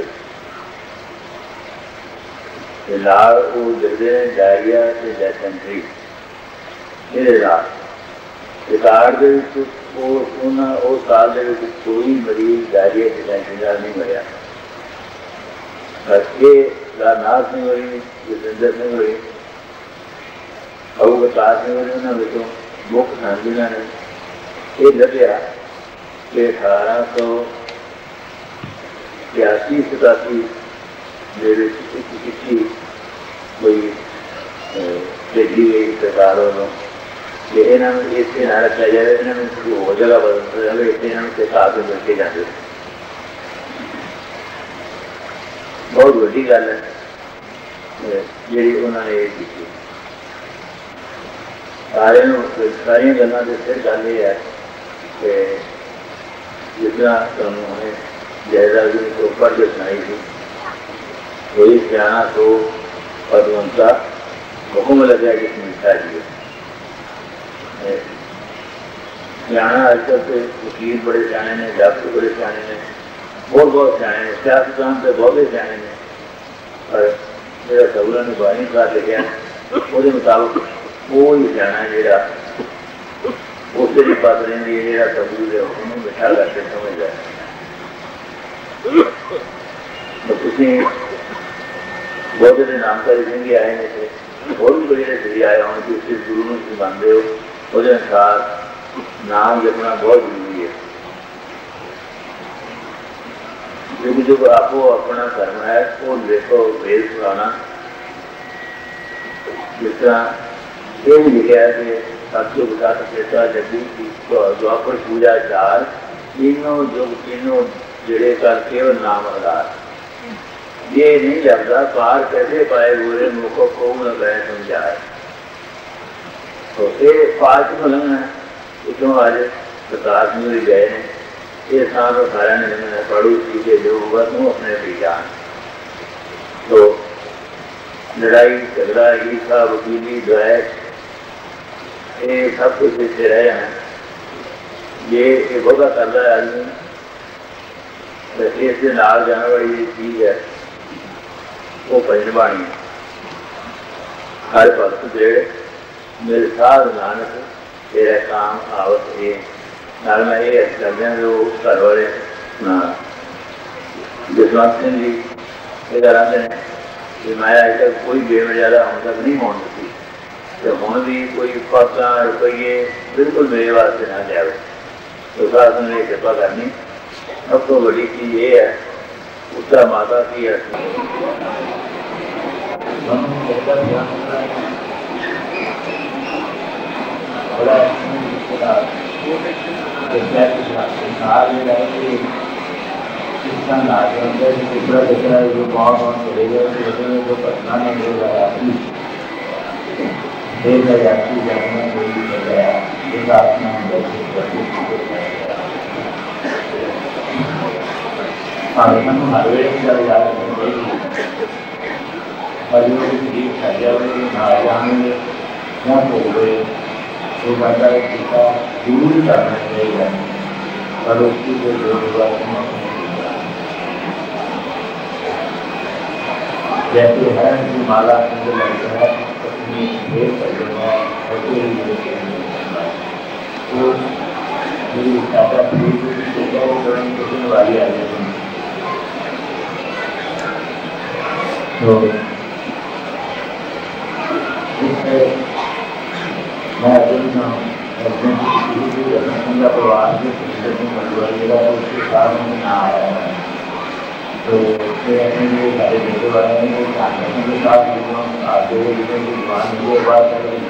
के नाल वो देखते हैं डायरिया से डेसेंट्री ये रिकॉर्ड उस साल के कोई मरीज डायरिया डिसेंट्री का नहीं मरिया ये नाथ सिंह हुई जसविंदर सिंह हुई अबू बकार सिंह हुई उन्होंने तो मुख खानगिना ने ये दसिया कि 1887 चिट्ठी कोई भेजी गई सरकार वालों कि इन्होंने इतने ना रखा जाए इन्होंने हो जगह बदल जाए इतने इन्होंने साथ में मिलके जाते बहुत बड़ी गल है जी उन्होंने ये की सारिया गल्लां दे सिर गल ये है कि जिस तरह तुहानूं हुणे जायदाद तो पढ़ के सुनाई थी, कोई सियाणा तो पदवंता हुक्म लग्या जिस मिलता जी सियाणा अजकल तो वकील बड़े सियाणे ने, डॉक्टर बड़े सियाणे ने, बहुत सियाणे ने, सियासतदान तो बहुत सियाणे ने, पर जो सबूरा ने बानी साहब लिखा वो मुताबिक वो ही सियाणा जोड़ा उस पास रही है, जो सबूर है उन्होंने मिठा करके समझदा तो तुम बहुत जो नामकारी सिंह आए ने होर भी बड़े जो आए होने कि उस गुरु में तुम मानते हो वो अनुसार नाम जपना बहुत जरूरी है, क्योंकि जो आपको अपना धर्म है वो देखो वेद पुराना जिस तरह ये भी लिखा है कि सत्य बता चेता जगी द्वापर पूजा चार तीनों जो तीनों जड़े कर केवल नाम आधार, ये नहीं लगता पार कैसे पाए बुरे मुखों को न गए समझाए। तो ये पार क्यों लगना है उतों आज प्रकाश में गए ने ये साल सारा ने पढ़ू सीखे जो होगा तुम अपने पहचान। तो लड़ाई झगड़ा ईर्षा वकीली द्वैत ये सब कुछ इससे रहे हैं, ये भोगा करता है आदमी। इसके नाल जाने वाली चीज है वो भजन बाणी है। हर भगत जेड़े मेरे साध नानक तेरा काम आवत है नाल मैं ये करदे जो घर वाले जसवंत सिंह जी ये कराते हैं कि मैं अज तक कोई बेमर्यादा हम तक नहीं होने दी, तो हम भी कोई पासा रुपये बिल्कुल मेरे वास्ते ना लिया। तो साथ ने कृपा करनी सब तो बड़ी चीज ये है उत्तरा माता की है। जो कौन चलेगा जो पटना में जरूर करना चाहिए पर उसकी जो जैसे है कि माला लगता है अपनी ढेर करना तो वाली आ जाती है। तो मैं परिवार उसके साथ में ना आया है तो सारे बेटे वाले के साथ आगे के बाद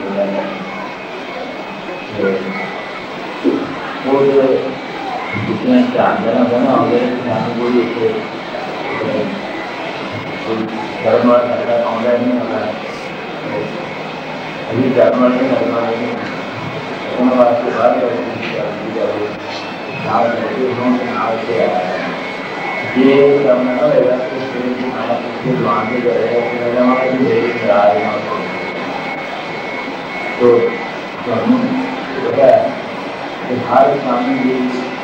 वो जितने ध्यान देना बना हो गया कोई धर्म ऑनलाइन नहीं होता है अभी धर्म नहीं लगना वास्ते ये करना रहेगा तो हर सामने भी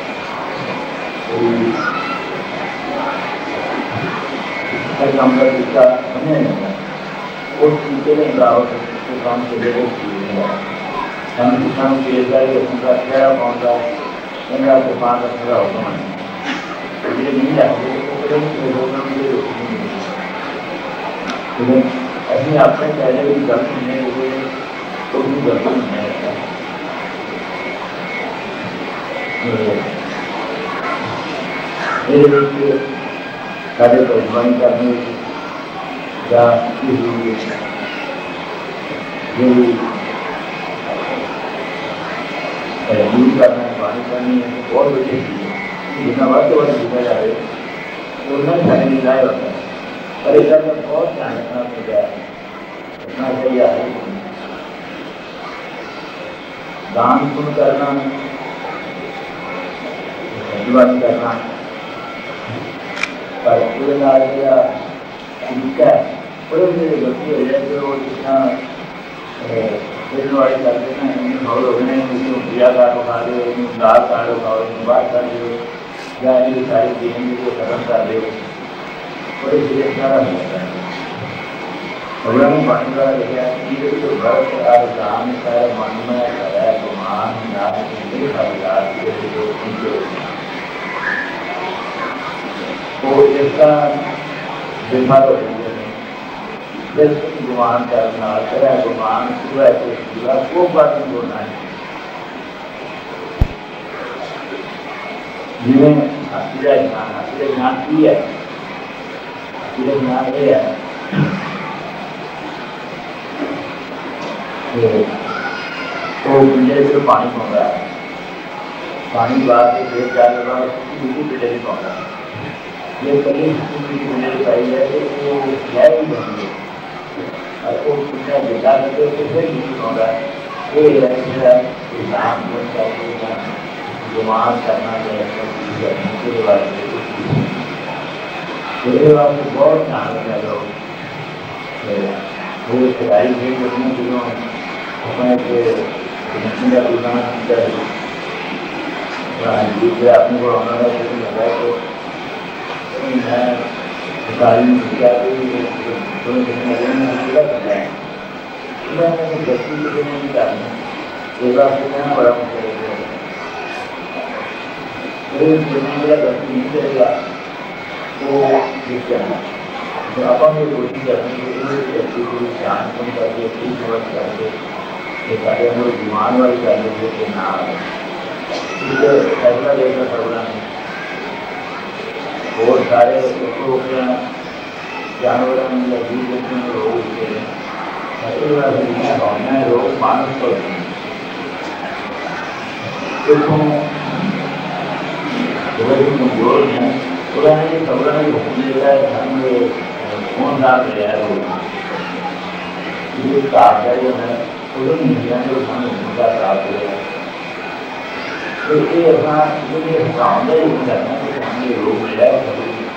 काम का दिशा बने उस टीके में बराबर काम के लिए हम किसान के उनका क्या कौन सा उनका दुकान का पूरा होगा नहीं जाते लेकिन ऐसे आपने पहले भी गलती नहीं हुई तो भी गलती नहीं रहता मेरे सारे परिवार करने या दूर करना है पानी करनी है बहुत बड़ी चीज़ है जितना बात तो बड़ा जीता जा रहे तो उतना खाने में जाए होता है पर इधर का बहुत ध्यान रखना पड़ता है इतना सही आ रही दान पुण्य करना, धन्यवाद करना, पर पूरे नाल का तरीका है बड़े मेरे गलती हो जाए तो वो जितना वाली करते हैं इन्हें और होने पूजा कार्ड उठा दो, दाल कार्ड उठाओ, बात कर दो या ये सारी चीजें को खत्म कर दो, बड़े सीरियस सारा होता है। भगवान पानी वाला लिखा है तो भरत और दान कर मन में है गुमान याद के याद के जो उनके वो इसका बीमार हो जाए गुमान करना तेरा गुमान पूरा पूरा वो बात नहीं बोलना है। जिन्हें हाथी ज्ञान की है, हाथी ज्ञान ये है तो पिंजरे से पानी पहुँच रहा है, पानी बाद में फिर जाने बाद दूसरी पिंजरे पहुँच रहा है। ये कभी पिंजरे पाई है तो वो है ही नहीं और वो पिंजरा जिला करके फिर नीचे पहुँच रहा है। ये है नाम गुमान करना के बाद मेरे बाद बहुत ध्यान रखा लोग वो खिलाई भी करने के लिए अपने अपने को होना लगा तो मैं गाड़ी पूरा करना है गलती नहीं करना एक बार से कहना बड़ा मुश्किल है गलती नहीं करेगा वो ठीक करना तो अपन ये कोशिश करनी को ध्यान कम करके ठीक समझ करके सारे हम लोग बीमार वाली कर लेंगे कि ना फैसला लेकर प्रॉब्लम है। बहुत सारे जानवरों में जीव जंतु में रोग होते हैं, भावनाएं रोग मानव पर कमजोर हैं पुराने खबर हुक्म देता है धर्म कौन दान ले रहा है ये कागज जो है वो इंडिया में हम उनका प्राप्त है तो ये अपना ये सामने ही करना है हमने रोग मिला है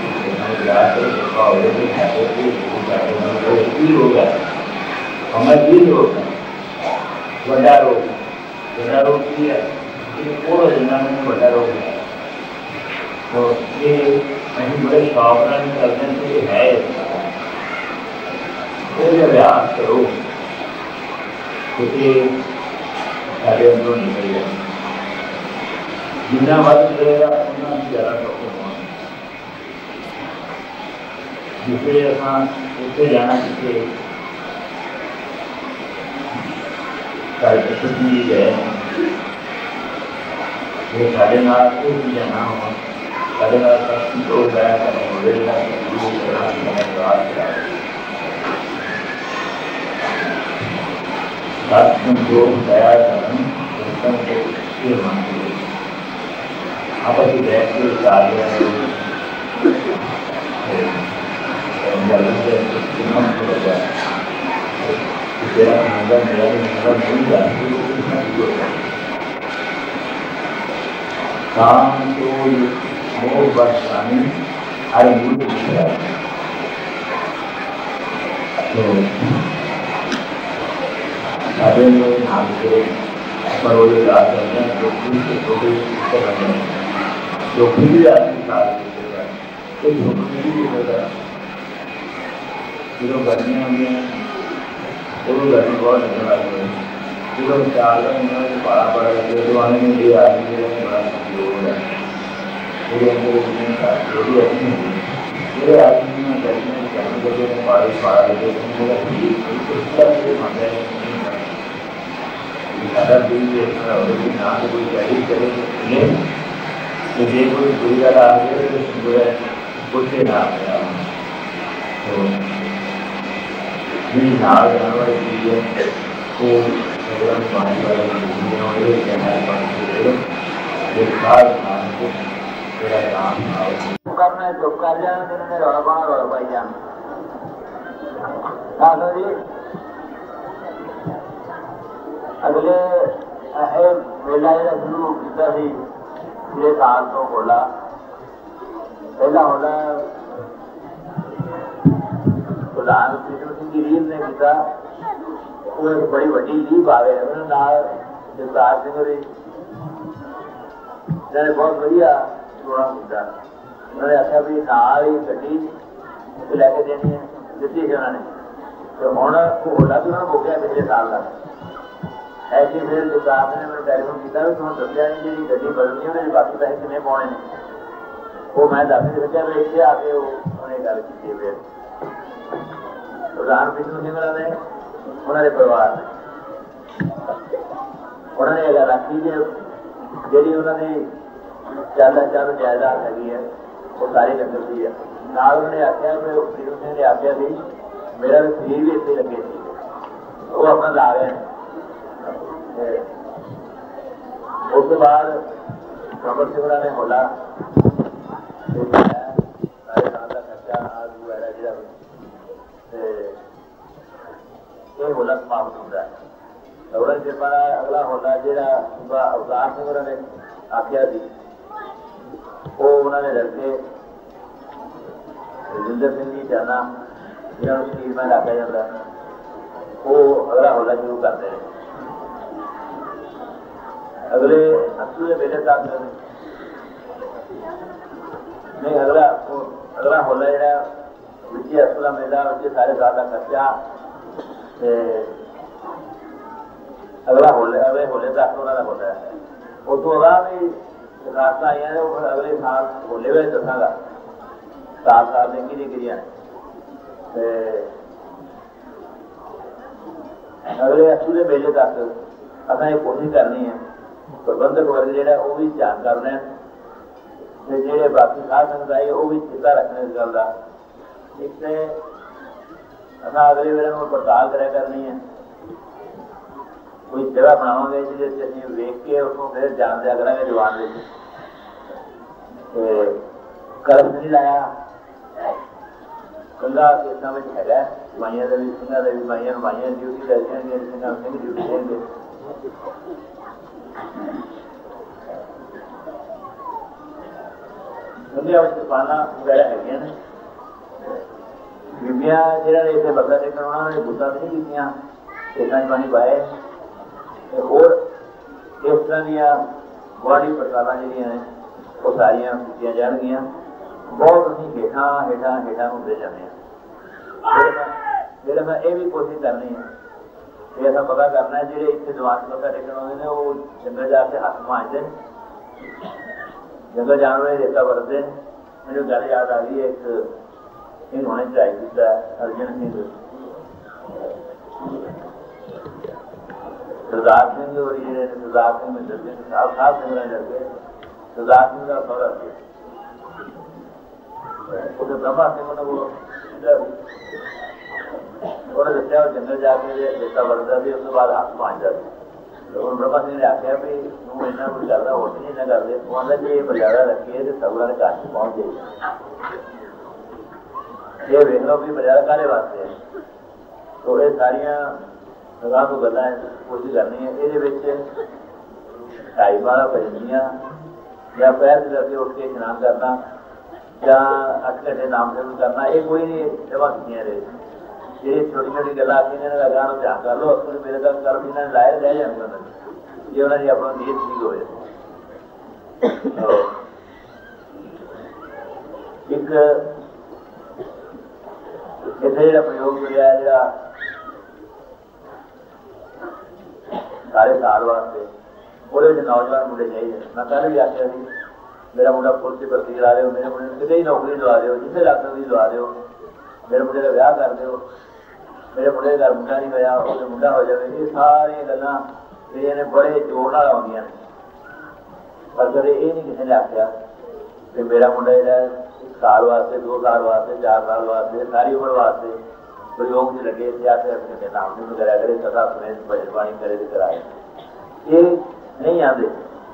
होगा हमें भी रोग है बड़ा रोग की है ये पूरा जिला में बड़ा रोग है तो ये कहीं बड़े सावधान करने से है अभ्यास करो क्योंकि सारे अंदर निकल जाए जितना वक्त लगेगा उतना ज़्यादा डॉक्टर जिसे उससे जाना जिसे गए वो साढ़े नाथ को भी जाना हो साढ़े नाथ तो गया जो दया धर्म दर्शन को मानते आपस में बैठ के कार्य काम तो बहुत वर्षानी हर मूल तो सारे लोग नाम के पर वो लोग याद करते हैं जो खुद से छोटे करते हैं जो खुद ही आदमी साथ देते हैं तो झोंकने भी होता है जो गर्मियों में वो गर्मी बहुत लगने वाली है जो चार में बड़ा बड़ा जो आने में ये आदमी बड़ा योग है जो भी अच्छी मेरे आदमी में गर्मी में गर्मी करके बारिश पड़ा लेते ज़्यादा दूर देखना और ना तो कोई गाड़ी करे तो ये कोई बुरी गल आ गई तो कुछ ना आया तो मेरी नाल जाने वाली चीज़ें को भगवान पानी वाले एक साल को तेरा काम करना है तो कर जाना तेरे में रौला पाना रौला पाई जाना जी अगले मेला जो शुरू किया पिछले साल तो होला पहला होला प्रधान कृष्ण सिंह की रील ने किया वो एक बड़ी वड्डी लीप आ गए जगतार सिंह होरी इन्होंने बहुत वधिया प्रोग्राम किया उन्होंने आख्या भी नाल ही गड्डी लैके देनी है दिती है उन्होंने तो हूँ होला भी उन्होंने मुक्या पिछले साल का ऐसे फिर जगतार ने मैंने टैलीफोन किया भी तुम दसिया नहीं जी गड्डी बदलनी उन्हें बाकी पैसे कितने पाने ने वो मैं दस नहीं सकिया भी इतने आके उन्हें गल की फिर प्रधान विष्णु सिंह ने उन्होंने परिवार ने उन्होंने गल आखी जी जी उन्होंने चल जायदाद हैगी है वो सारी लंगर की है नाल उन्होंने आख्या विष्णु सिंह ने आख्या भी मेरा शरीर भी इतने लगे थे वो अपना ला गए उसके बाद कमर सिंह ने होला सारे साल का खर्चा आदि वगैरह जो होला समाप्त होता है औरंगजेब का अगला होला जो अवतार सिंह ने आख्या थी वो उन्होंने लड़के रजिंदर सिंह जी जाना जिन्होंने शरीर में रखा जाता वो अगला होला शुरू करते हैं अगले असू के मेले तक नहीं अगला होला जो विजय असू का मेला सारे साल का खर्चा अगला अगले होले तक उन्होंने होता है उस तो अगला भी रास्ता आई है अगले साल होले में दसागा साल ने गिरिया अगले असू के मेले तक असा ये कोशिश करनी है प्रबंधक वर्ग जो भी ध्यान कर रहे हैं जो बाकी साध संगत आई वो भी चिंता रखने इस गल का एक तो असा अगले वेले पड़ताल करा करनी है कोई जगह बनावे जिसे वेख के उसको फिर जान दिया करा जवान कलम नहीं लाया कंगा केसा में है माइया का भी सिंह का भी माइया ड्यूटी करके सिंह ड्यूटी देंगे तूफाना वगैरह है बीबिया जो इतने बदला टेकन उन्होंने बुद्धा नहीं की खेतों में पानी पाए और इस तरह दियाँ गुआढ़ी पड़ताल जो वो सारिया की जाएगियाँ बहुत असं हेठा हेठा हेठा होते जाने जो मैं ये भी कोशिश करनी है ये असा पता करना है जो इतने जवान मत्था टेकन आते हैं वो जंगल जाके हाथ मांजते जंगल जान वाले रेता वरतते मुझे गल याद आ गई एक इन्होंने चढ़ाई किया अर्जन सिंह सरदार सिंह और सरदार सिंह मिंदर सिंह साहब सिंह ने लड़के सरदार सिंह का सौरा से ब्रह्मा सिंह ने वो दसिया जंगल जाके रेता वरतता भी उसके बाद हाथ मांजता हम ब्रह्मा सिंह ने आख्या भी तू इन्ना कुछ करता होर नहीं इन्ना करते वो आंदा जी मर्यादा रखिए तो सगुआ के घर पहुँच जाए ये वेख लो भी मर्यादा काहदे वास्ते है तो ये सारिया सगा तो गल्लां कोशिश करनी है ये 2:30 बजदियाँ या पैर के करके उठ के इशनान करना या 8 घंटे नाम जरूर करना ये कोई नहीं जमा की रहे ये छोटी छोटी गल्लां इन्होंने लगा ध्यान कर लो अपने मेरे तक कर भी इन्होंने लाए रह जाएंगे ये उन्होंने अपना नीयत ठीक हो एक इतने जो प्रयोग मिला जो सारे साल वास्ते वो नौजवान मुंडे चाहिए मैं पहले भी आख्या मेरा मुंडा पुलिस की भर्ती ला दो मेरे मुंडे कितने ही नौकरी लवा दो जिसे लग सकती लवा दो मेरे मुंडे का ब्याह कर दो मेरे मुंडे के घर मुंडा नहीं होया उसमें मुंडा हो जाए ये सारिया गल्लां ने बड़े जोर नाल आउंदियां ने पर कदे ये नहीं किसी ने आख्या कि मेरा मुंडा जो 1 साल वास्ते 2 साल वास्ते 4 साल वास्ते सारी उम्र वास्ते प्रयोग से लगे अपने नाम नहीं करा करे कथा सुने भजन बाणी करे तो कराए ये नहीं आते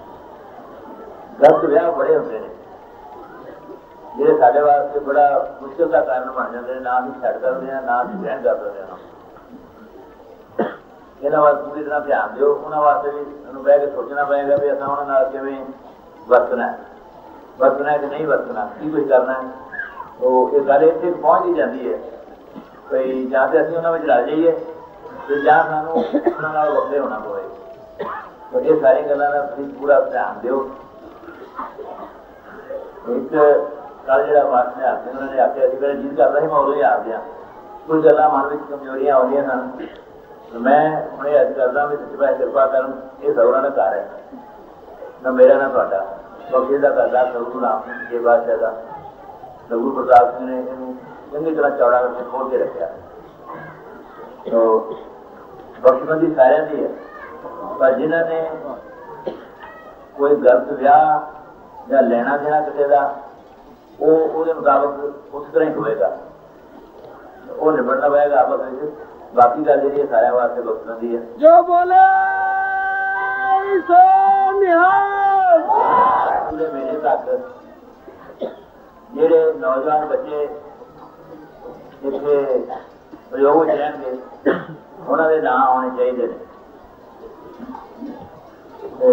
गलत ब्याह बड़े होंगे ने ਜਿਹੜੇ ਸਾਡੇ ਵਾਸਤੇ बड़ा मुश्किल का कारण बन जाते हैं ना ਅਸੀਂ ਛੱਡ ਸਕਦੇ ਹਾਂ ना ਅਸੀਂ ग्रहण कर सकते हैं इन्होंने वास्ते पूरी तरह ध्यान दो। उन्होंने वास्ते भी उन्होंने बह के सोचना पेगा भी असां उन्होंने नाल किवें वरतना है कि नहीं वरतना, की कुछ करना है। तो ये गल इत्थे पहुँच ही जाती है भई जां ते असीं उन्हां विच रल जाइए ते जां सानूं उन्हां नाल वखरे होना पवे। तो ये सारी गल्लां दा तुसीं पूरा ध्यान दिओ। एक कल जिहड़ा मास्टर ने आखिया उन्होंने आखिया सी मेरा जीत करदा सी मैं उदों ही हार गया, कुछ गल्लां मन विच कमजोरियां आउंदियां सन। मैं हुण ये अर्ज करदा भी सच्चे पातशाह किरपा करन, ये सौरां दा घर है ना मेरा ना तुहाडा, बख्शी का करदा गुरु राम सिंह जी बादशाह का। गुरु प्रताप सिंह ने इन्हू चंगी तरह चौड़ा करके खोल के रखा। तो बख्शीबंदी सारिਆਂ ਦੀ है, पर जिन्होंने कोई गलत विआह या लेना देना किसी का वो मुताबिक उस तरह ही होएगा, वो निबड़ना पड़ेगा आपस में। बाकी गल जी सारे वास्ते बख्शीबंदी है। जो बोले सो निहाल। पूरे महीने तक ਜਿਹੜੇ नौजवान बच्चे ਇੱਥੇ ਪ੍ਰਯੋਗ ਵਿੱਚ ਰਹਿਣਗੇ ਉਹਨਾਂ ਦੇ ਨਾਂ ਆਉਣੇ ਚਾਹੀਦੇ ਨੇ। ਤੇ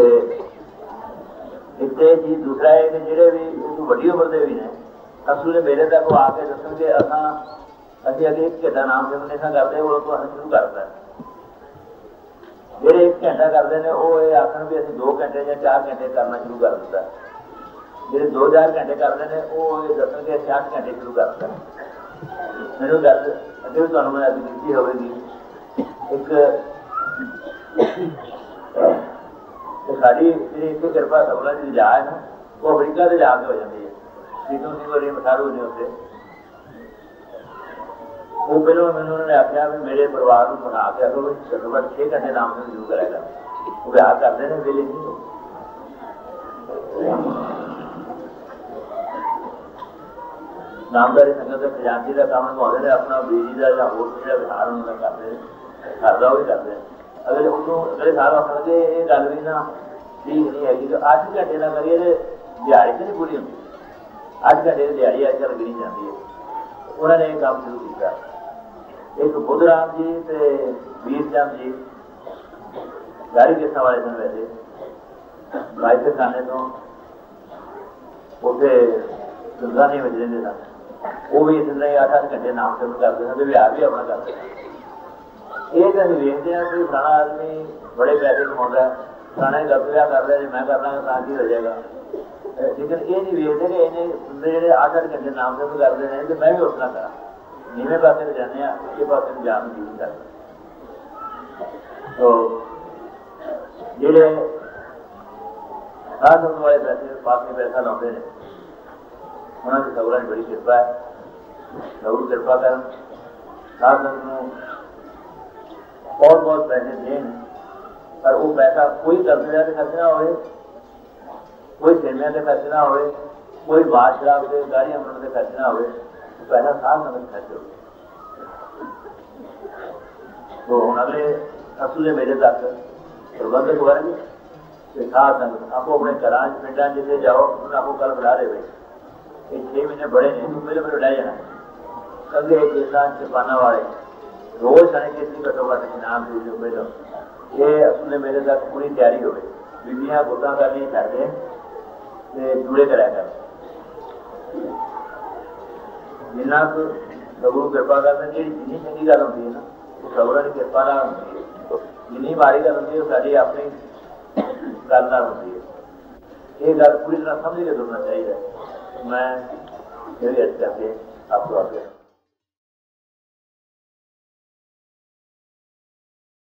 ਇੱਥੇ ਜੀ ਦੂਸਰਾ ਹੈ ਕਿ ਜਿਹੜੇ ਵੀ ਵੱਡੀ ਉਮਰ ਦੇ ਵੀ ਨੇ ਅਸੂ ਦੇ ਮੇਰੇ ਤੱਕ ਆ ਕੇ ਦੱਸਣਗੇ ਅਸੀਂ ਅੱਗੇ 1 ਘੰਟਾ ਨਾਮ ਸਿਮਰਨ ਨਹੀਂ ਕਰਦੇ, ਉਹ ਤੋਂ ਸ਼ੁਰੂ ਕਰਦਾ। ਜਿਹੜੇ 1 ਘੰਟਾ ਕਰਦੇ ਨੇ ਉਹ ਇਹ ਆਖਣ ਵੀ ਅਸੀਂ 2 ਘੰਟੇ ਜਾਂ 4 ਘੰਟੇ ਕਰਨਾ ਸ਼ੁਰੂ ਕਰ ਦਿੱਤਾ। ਜਿਹੜੇ 2-4 ਘੰਟੇ ਕਰਦੇ ਨੇ ਉਹ ਇਹ ਦੱਸਣਗੇ ਅਸੀਂ 8 ਘੰਟੇ ਸ਼ੁਰੂ ਕਰ ਦਿੱਤਾ। ਮੈਨੂੰ ਗੱਲ ਅੱਗੇ ਵੀ ਤੁਹਾਨੂੰ ਮੈਂ ਅੱਜ ਕੀਤੀ ਹੋਵੇਗੀ। ਇੱਕ ਸਾਡੀ ਜਿਹੜੀ ਇੱਥੇ ਕਿਰਪਾ ਸਭਾ ਦੀ ਜਾ ਹੈ ਨਾ ਉਹ ਅਮਰੀਕਾ ਤੇ ਜਾ ਕੇ ਹੋ ਜਾਂਦੀ ਹੈ। ਸੀਤੂ ਸਿੰਘ ਹੋਰੀ ਮਠਾਰੂ ਨੇ ਉੱਥੇ ਉਹ ਪਹਿਲਾਂ ਮੈਨੂੰ ਉਹਨਾਂ ਨੇ ਆਖਿਆ ਵੀ ਮੇਰੇ ਪਰਿਵਾਰ ਨੂੰ ਬਣਾ ਕੇ ਆਖੋ ਵੀ ਘੱਟੋ ਘੱਟ 6 ਘੰਟੇ ਨਾਮ ਨੂੰ ਜ਼ਰੂਰ ਕਰਿਆ ਕਰ। ਉਹ ਵਿਆਹ ਕਰਦੇ ਨੇ ਵੇਲੇ ਨਹੀਂ नामदारी संगत के खजानची का काम निभाते हैं, अपना बिजली का या होर जो विहार उन्होंने करते हैं, घर का भी करते हैं। अगर उन्होंने अगले साल आखिर ये गल भी ना ठीक नहीं है कि 8 घंटे ना करिए तो दिहाड़ी तो नहीं पूरी होती। 8 घंटे की दिहाड़ी अजकल गिनी जाती है। उन्होंने ये काम शुरू किया। एक बुद्धराम जी तो वीरचंद जी गाड़ी किस्तां वाले दिन वैसे बाइक खाने तो उत्थे गंगा नहीं बज रहे सन, वो भी इस तरह 8-8 घंटे नाम सिमरन करते हैं, विहार भी अपना करते हैं। ये तो अभी देखते हैं कि फलाना आदमी बड़े पैसे कमाता है, फलाना गलत विआह कर रहा है, मैं कर लाँगा तो की हो जाएगा। लेकिन ये नहीं देखते कि इन्हें बंदे जो 8-8 घंटे नाम सिमरन करते हैं तो मैं भी उतना करा। नीवें पासे में जाने उसके पास में जान की नहीं करते। तो जोड़े साध संगत वाले पैसे पास में पैसा लाते हैं उन्होंने सगुरां बड़ी कृपा है। जरूर कृपा कर साध संगत को बहुत पैसे देन, पर वो पैसा कोई कर्जे के खर्च ना हो, कोई सिरमिया के खर्च ना हो, कोई बात शराब के गाड़ियां बनने के खर्च ना हो, पैसा साध संगत खर्च हो। तो हम अगले असू के मेले तक प्रबंधक वर्ग साध संगत आपको अपने घर पिंडा जिसे जाओ उन्होंने आपको कल बुला रहे भाई ये 6 महीने बड़े ने तू पहले मेरे लै जाना कंगे केसा चपाना वाले रोज साढ़े केसी घट्टो घट इनाम दे दो पहले ये असू मेले तक पूरी तैयारी हो बीबियां गुत्ता करनी छड़ दे जुड़े कराया कर जिन्ना गुरु कृपा करते जी जिनी चंगी गल होती है ना सगुरां की कृपा नाल होती है, जिनी माड़ी गल होती है साडी अपनी गल नाल होती है। ये गल पूरी तरह समझ के तुरना चाहिए। मैं ये अर्ज करके आपको आगे